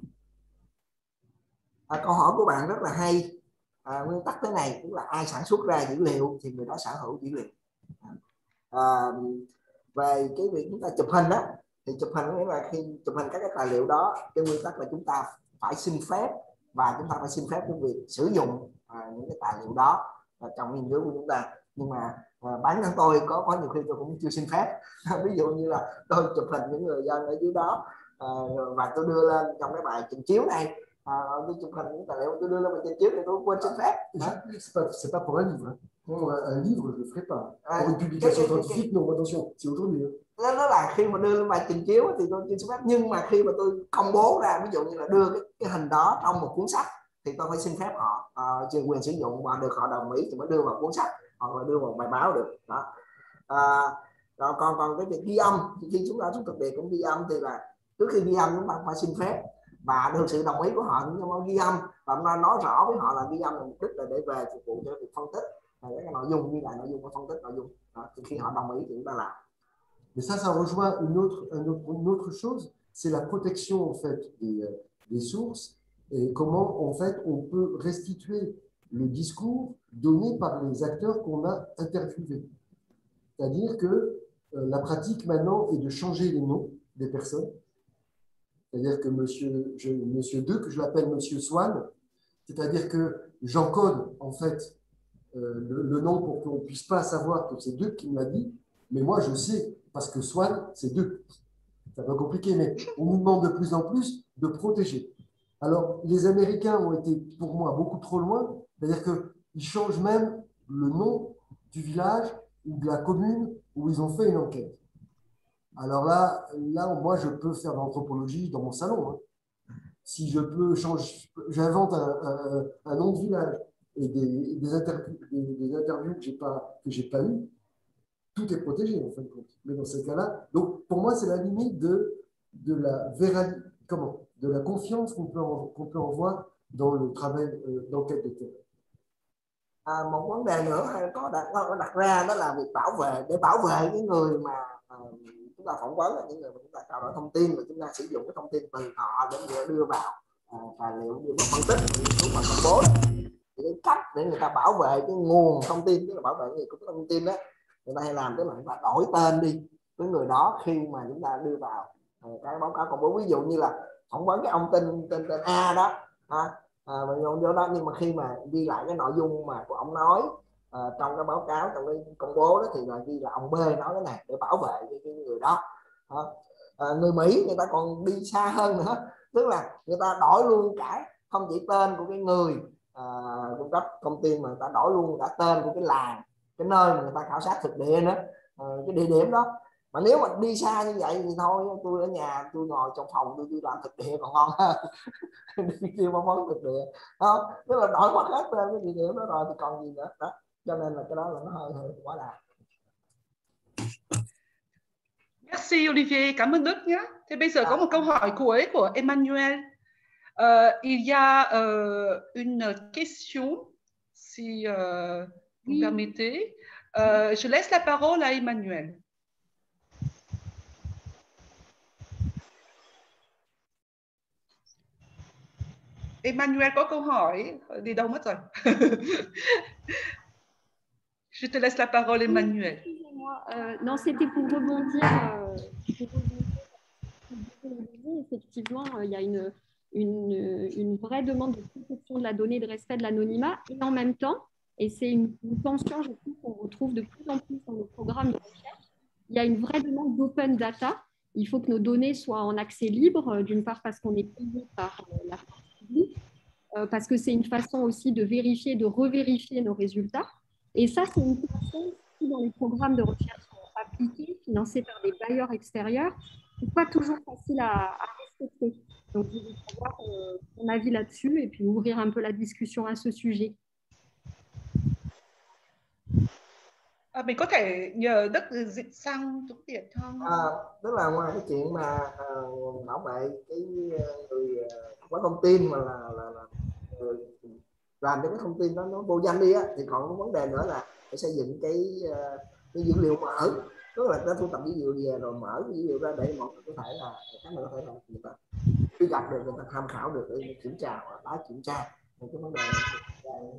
Câu hỏi của bạn rất là hay. Nguyên tắc thế này, tức là ai sản xuất ra dữ liệu thì người đó sở hữu dữ liệu. Về cái việc chúng ta chụp hình đó, thì chụp hình nghĩa là khi chụp hình các cái tài liệu đó, cái nguyên tắc là chúng ta phải xin phép, và chúng ta phải xin phép cái việc sử dụng những cái tài liệu đó trong nghiên cứu của chúng ta. Nhưng mà bản thân tôi có nhiều khi tôi cũng chưa xin phép. Ví dụ như là tôi chụp hình những người dân ở dưới đó và tôi đưa lên trong cái bài trình chiếu này, tôi chụp hình những tài liệu tôi đưa lên bài trình chiếu thì tôi quên xin phép. C'est pas pour un livre. Pour un livre, je ne le ferai pas. Pour une publication scientifique, non, attention, c'est aujourd'hui. Nó là khi mà đưa lên bài trình chiếu thì tôi chưa xin phép, nhưng mà khi mà tôi công bố ra, ví dụ như là đưa cái hình đó trong một cuốn sách thì tôi phải xin phép họ quyền sử dụng và được họ đồng ý thì mới đưa vào cuốn sách hoặc là đưa vào bài báo được đó. Rồi còn cái việc ghi âm thì khi chúng ta xuống thực địa cũng ghi âm, thì là trước khi ghi âm chúng ta phải xin phép và được sự đồng ý của họ, nhưng mà ghi âm và nói rõ với họ là ghi âm là mục đích là để về phục vụ cho việc phân tích cái nội dung, như là nội dung của phân tích nội dung đó. Thì khi họ đồng ý thì chúng ta làm. Mais ça rejoint une autre chose, c'est la protection en fait des sources et comment en fait on peut restituer le discours donné par les acteurs qu'on a interviewés. C'est-à-dire que la pratique maintenant est de changer les noms des personnes. C'est-à-dire que Monsieur Duc, je l'appelle Monsieur Swan. C'est-à-dire que j'encode en fait le nom pour qu'on ne puisse pas savoir que c'est Duc qui me l'a dit, mais moi je sais parce que Swan c'est Duc. C'est un peu compliqué, mais on nous demande de plus en plus de protéger. Alors les Américains ont été pour moi beaucoup trop loin, c'est-à-dire qu'ils changent même le nom du village ou de la commune où ils ont fait une enquête. Alors là moi je peux faire de l'anthropologie dans mon salon. Hein. Si je peux changer, j'invente un nom de village et des interviews que j'ai pas eues, tout est protégé en fin de compte. Mais dans ces cas-là, donc pour moi, c'est la limite de la confiance qu'on peut avoir dans le travail d'enquête de terrain. Một vấn đề nữa có đặt ra đó là việc để bảo vệ cái người mà chúng ta phỏng vấn, là những người mà chúng ta trao đổi thông tin và chúng ta sử dụng cái thông tin từ họ để đưa vào tài liệu, đưa vào phân tích, nghiên và công bố. Thì cái cách để người ta bảo vệ cái nguồn thông tin, tức là bảo vệ người cung cấp thông tin đó, người ta hay làm tức là người ta đổi tên đi với người đó khi mà chúng ta đưa vào cái báo cáo công bố. Ví dụ như là phỏng vấn cái ông tên A đó, vô đó, nhưng mà khi mà ghi lại cái nội dung mà của ông nói trong cái báo cáo, trong cái công bố đó, thì là ghi là ông B nói cái này để bảo vệ cái người đó. Người Mỹ người ta còn đi xa hơn nữa, tức là người ta đổi luôn cả không chỉ tên của cái người cung cấp thông tin mà người ta đổi luôn cả tên của cái làng, cái nơi mà người ta khảo sát thực địa nữa, cái địa điểm đó. Mà nếu mà đi xa như vậy thì thôi, tôi ở nhà tôi ngồi trong phòng tôi làm thực địa còn ngon hơn đi mong món thực địa đó, tức là đổi mất hết tên cái địa điểm đó rồi thì còn gì nữa đó, cho nên là cái đó là nó hơi quá đà. Merci Olivier, cảm ơn Đức nhé. Thế bây giờ có một câu hỏi cuối của Emmanuel. Il y a une question, si vous permettez. Je laisse la parole à Emmanuel. Emmanuel có câu hỏi, đi đâu mất rồi? Je te laisse la parole, Emmanuel. Non, c'était pour rebondir. Effectivement, il y a une vraie demande de protection de la donnée, de respect de l'anonymat, et en même temps, et c'est une tension, je trouve, qu'on retrouve de plus en plus dans nos programmes de recherche, il y a une vraie demande d'open data. Il faut que nos données soient en accès libre, d'une part parce qu'on est payé par la force publique, parce que c'est une façon aussi de vérifier, de revérifier nos résultats. Et ça, c'est une façon qui, dans les programmes de recherche appliqués, financés par des bailleurs extérieurs, n'est pas toujours facile à respecter. Donc, je voulais savoir ton avis là-dessus et puis ouvrir un peu la discussion à ce sujet. Mình có thể nhờ Đức dịch sang tiếng Việt không? Tức là ngoài cái chuyện mà bảo vệ cái người có thông tin mà là làm cho cái thông tin đó nó vô danh đi á, thì còn có vấn đề nữa là phải xây dựng cái dữ liệu mở, tức là ta thu thập dữ liệu về rồi mở dữ liệu ra để mọi người có thể là các người có thể là người ta truy cập được, người ta tham khảo được để kiểm tra hoặc tái kiểm tra một cái vấn đề này.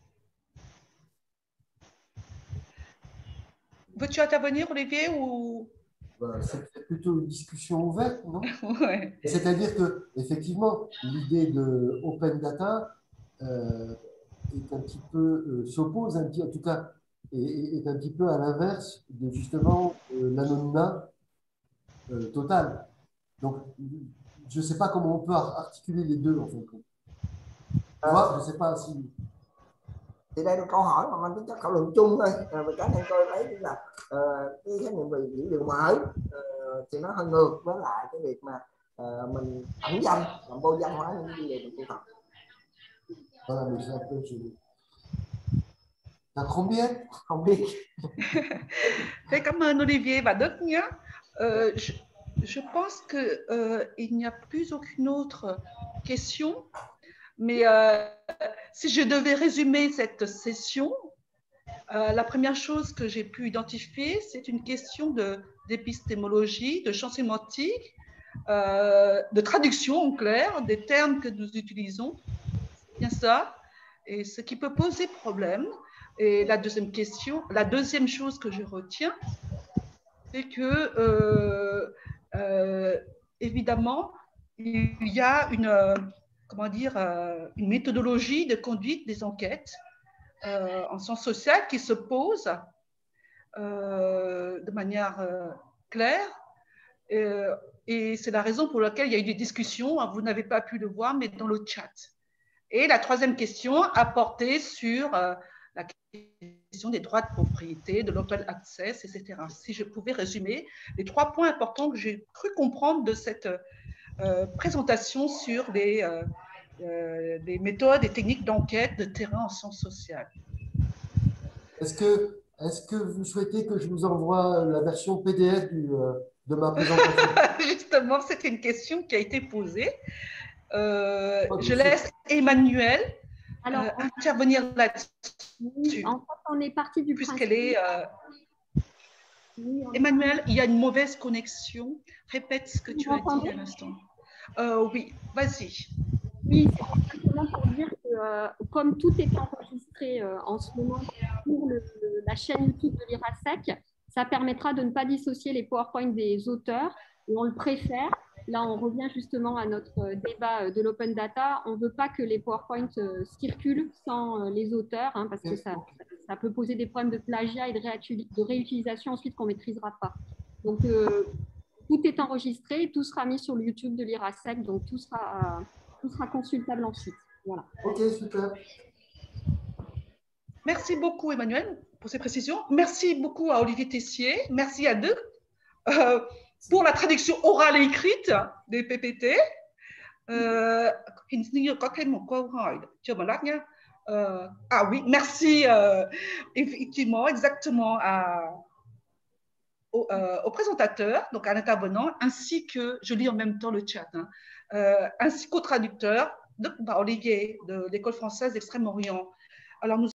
Veux-tu intervenir, Olivier, ou... C'est plutôt une discussion ouverte, non? Ouais. C'est-à-dire que, effectivement, l'idée de open data est un petit peu s'oppose un petit, en tout cas, est un petit peu à l'inverse de justement l'anonymat total. Donc, je ne sais pas comment on peut articuler les deux en fait. Je ne sais pas si. Thì đây là câu hỏi mà mang tính chất thảo luận chung thôi. Về cá nhân tôi thấy là cái khái niệm về dữ liệu mở thì nó hơi ngược với lại cái việc mà mình ẩn danh, làm vô danh hóa những dữ liệu mình thu thập. Voilà, mais c'est un peu. T'as combien? Không biết. Thế cảm ơn Olivier và Đức nhé. Je pense que il n'y a plus aucune autre question. Mais si je devais résumer cette session, la première chose que j'ai pu identifier, c'est une question d'épistémologie, de champ sémantique, de traduction en clair des termes que nous utilisons. C'est bien ça. Et ce qui peut poser problème. Et la deuxième chose que je retiens, c'est que évidemment, il y a une méthodologie de conduite des enquêtes en sciences sociales qui se pose de manière claire. Et c'est la raison pour laquelle il y a eu des discussions, vous n'avez pas pu le voir, mais dans le chat. Et la troisième question a porté sur la question des droits de propriété, de l'open access, etc. Si je pouvais résumer les 3 points importants que j'ai cru comprendre de cette présentation sur des méthodes et techniques d'enquête de terrain en sciences sociales. Est-ce que vous souhaitez que je vous envoie la version PDF de ma présentation? Justement, c'était une question qui a été posée. Je laisse Emmanuel intervenir là-dessus. Oui, en fait, on est parti du principe. Puisqu'elle est. Emmanuel, il y a une mauvaise connexion. Répète ce que tu as dit à l'instant. Oui, vas-y. Oui, c'est simplement pour dire que comme tout est enregistré en ce moment sur la chaîne YouTube de l'IRASEC, ça permettra de ne pas dissocier les PowerPoint des auteurs et on le préfère. Là, on revient justement à notre débat de l'open data. On ne veut pas que les PowerPoint circulent sans les auteurs parce que ça peut poser des problèmes de plagiat et de réutilisation ensuite qu'on ne maîtrisera pas. Donc, tout est enregistré, tout sera mis sur le YouTube de l'IRASEC, donc tout sera consultable ensuite. Voilà. Ok, super. Merci beaucoup, Emmanuel, pour ces précisions. Merci beaucoup à Olivier Tessier. Merci à deux pour la traduction orale et écrite des PPT. Ah oui, merci effectivement, exactement au présentateur, donc à l'intervenant, ainsi que, je lis en même temps le chat, ainsi qu'au traducteur, Olivier de l'École française d'Extrême-Orient. Alors, nous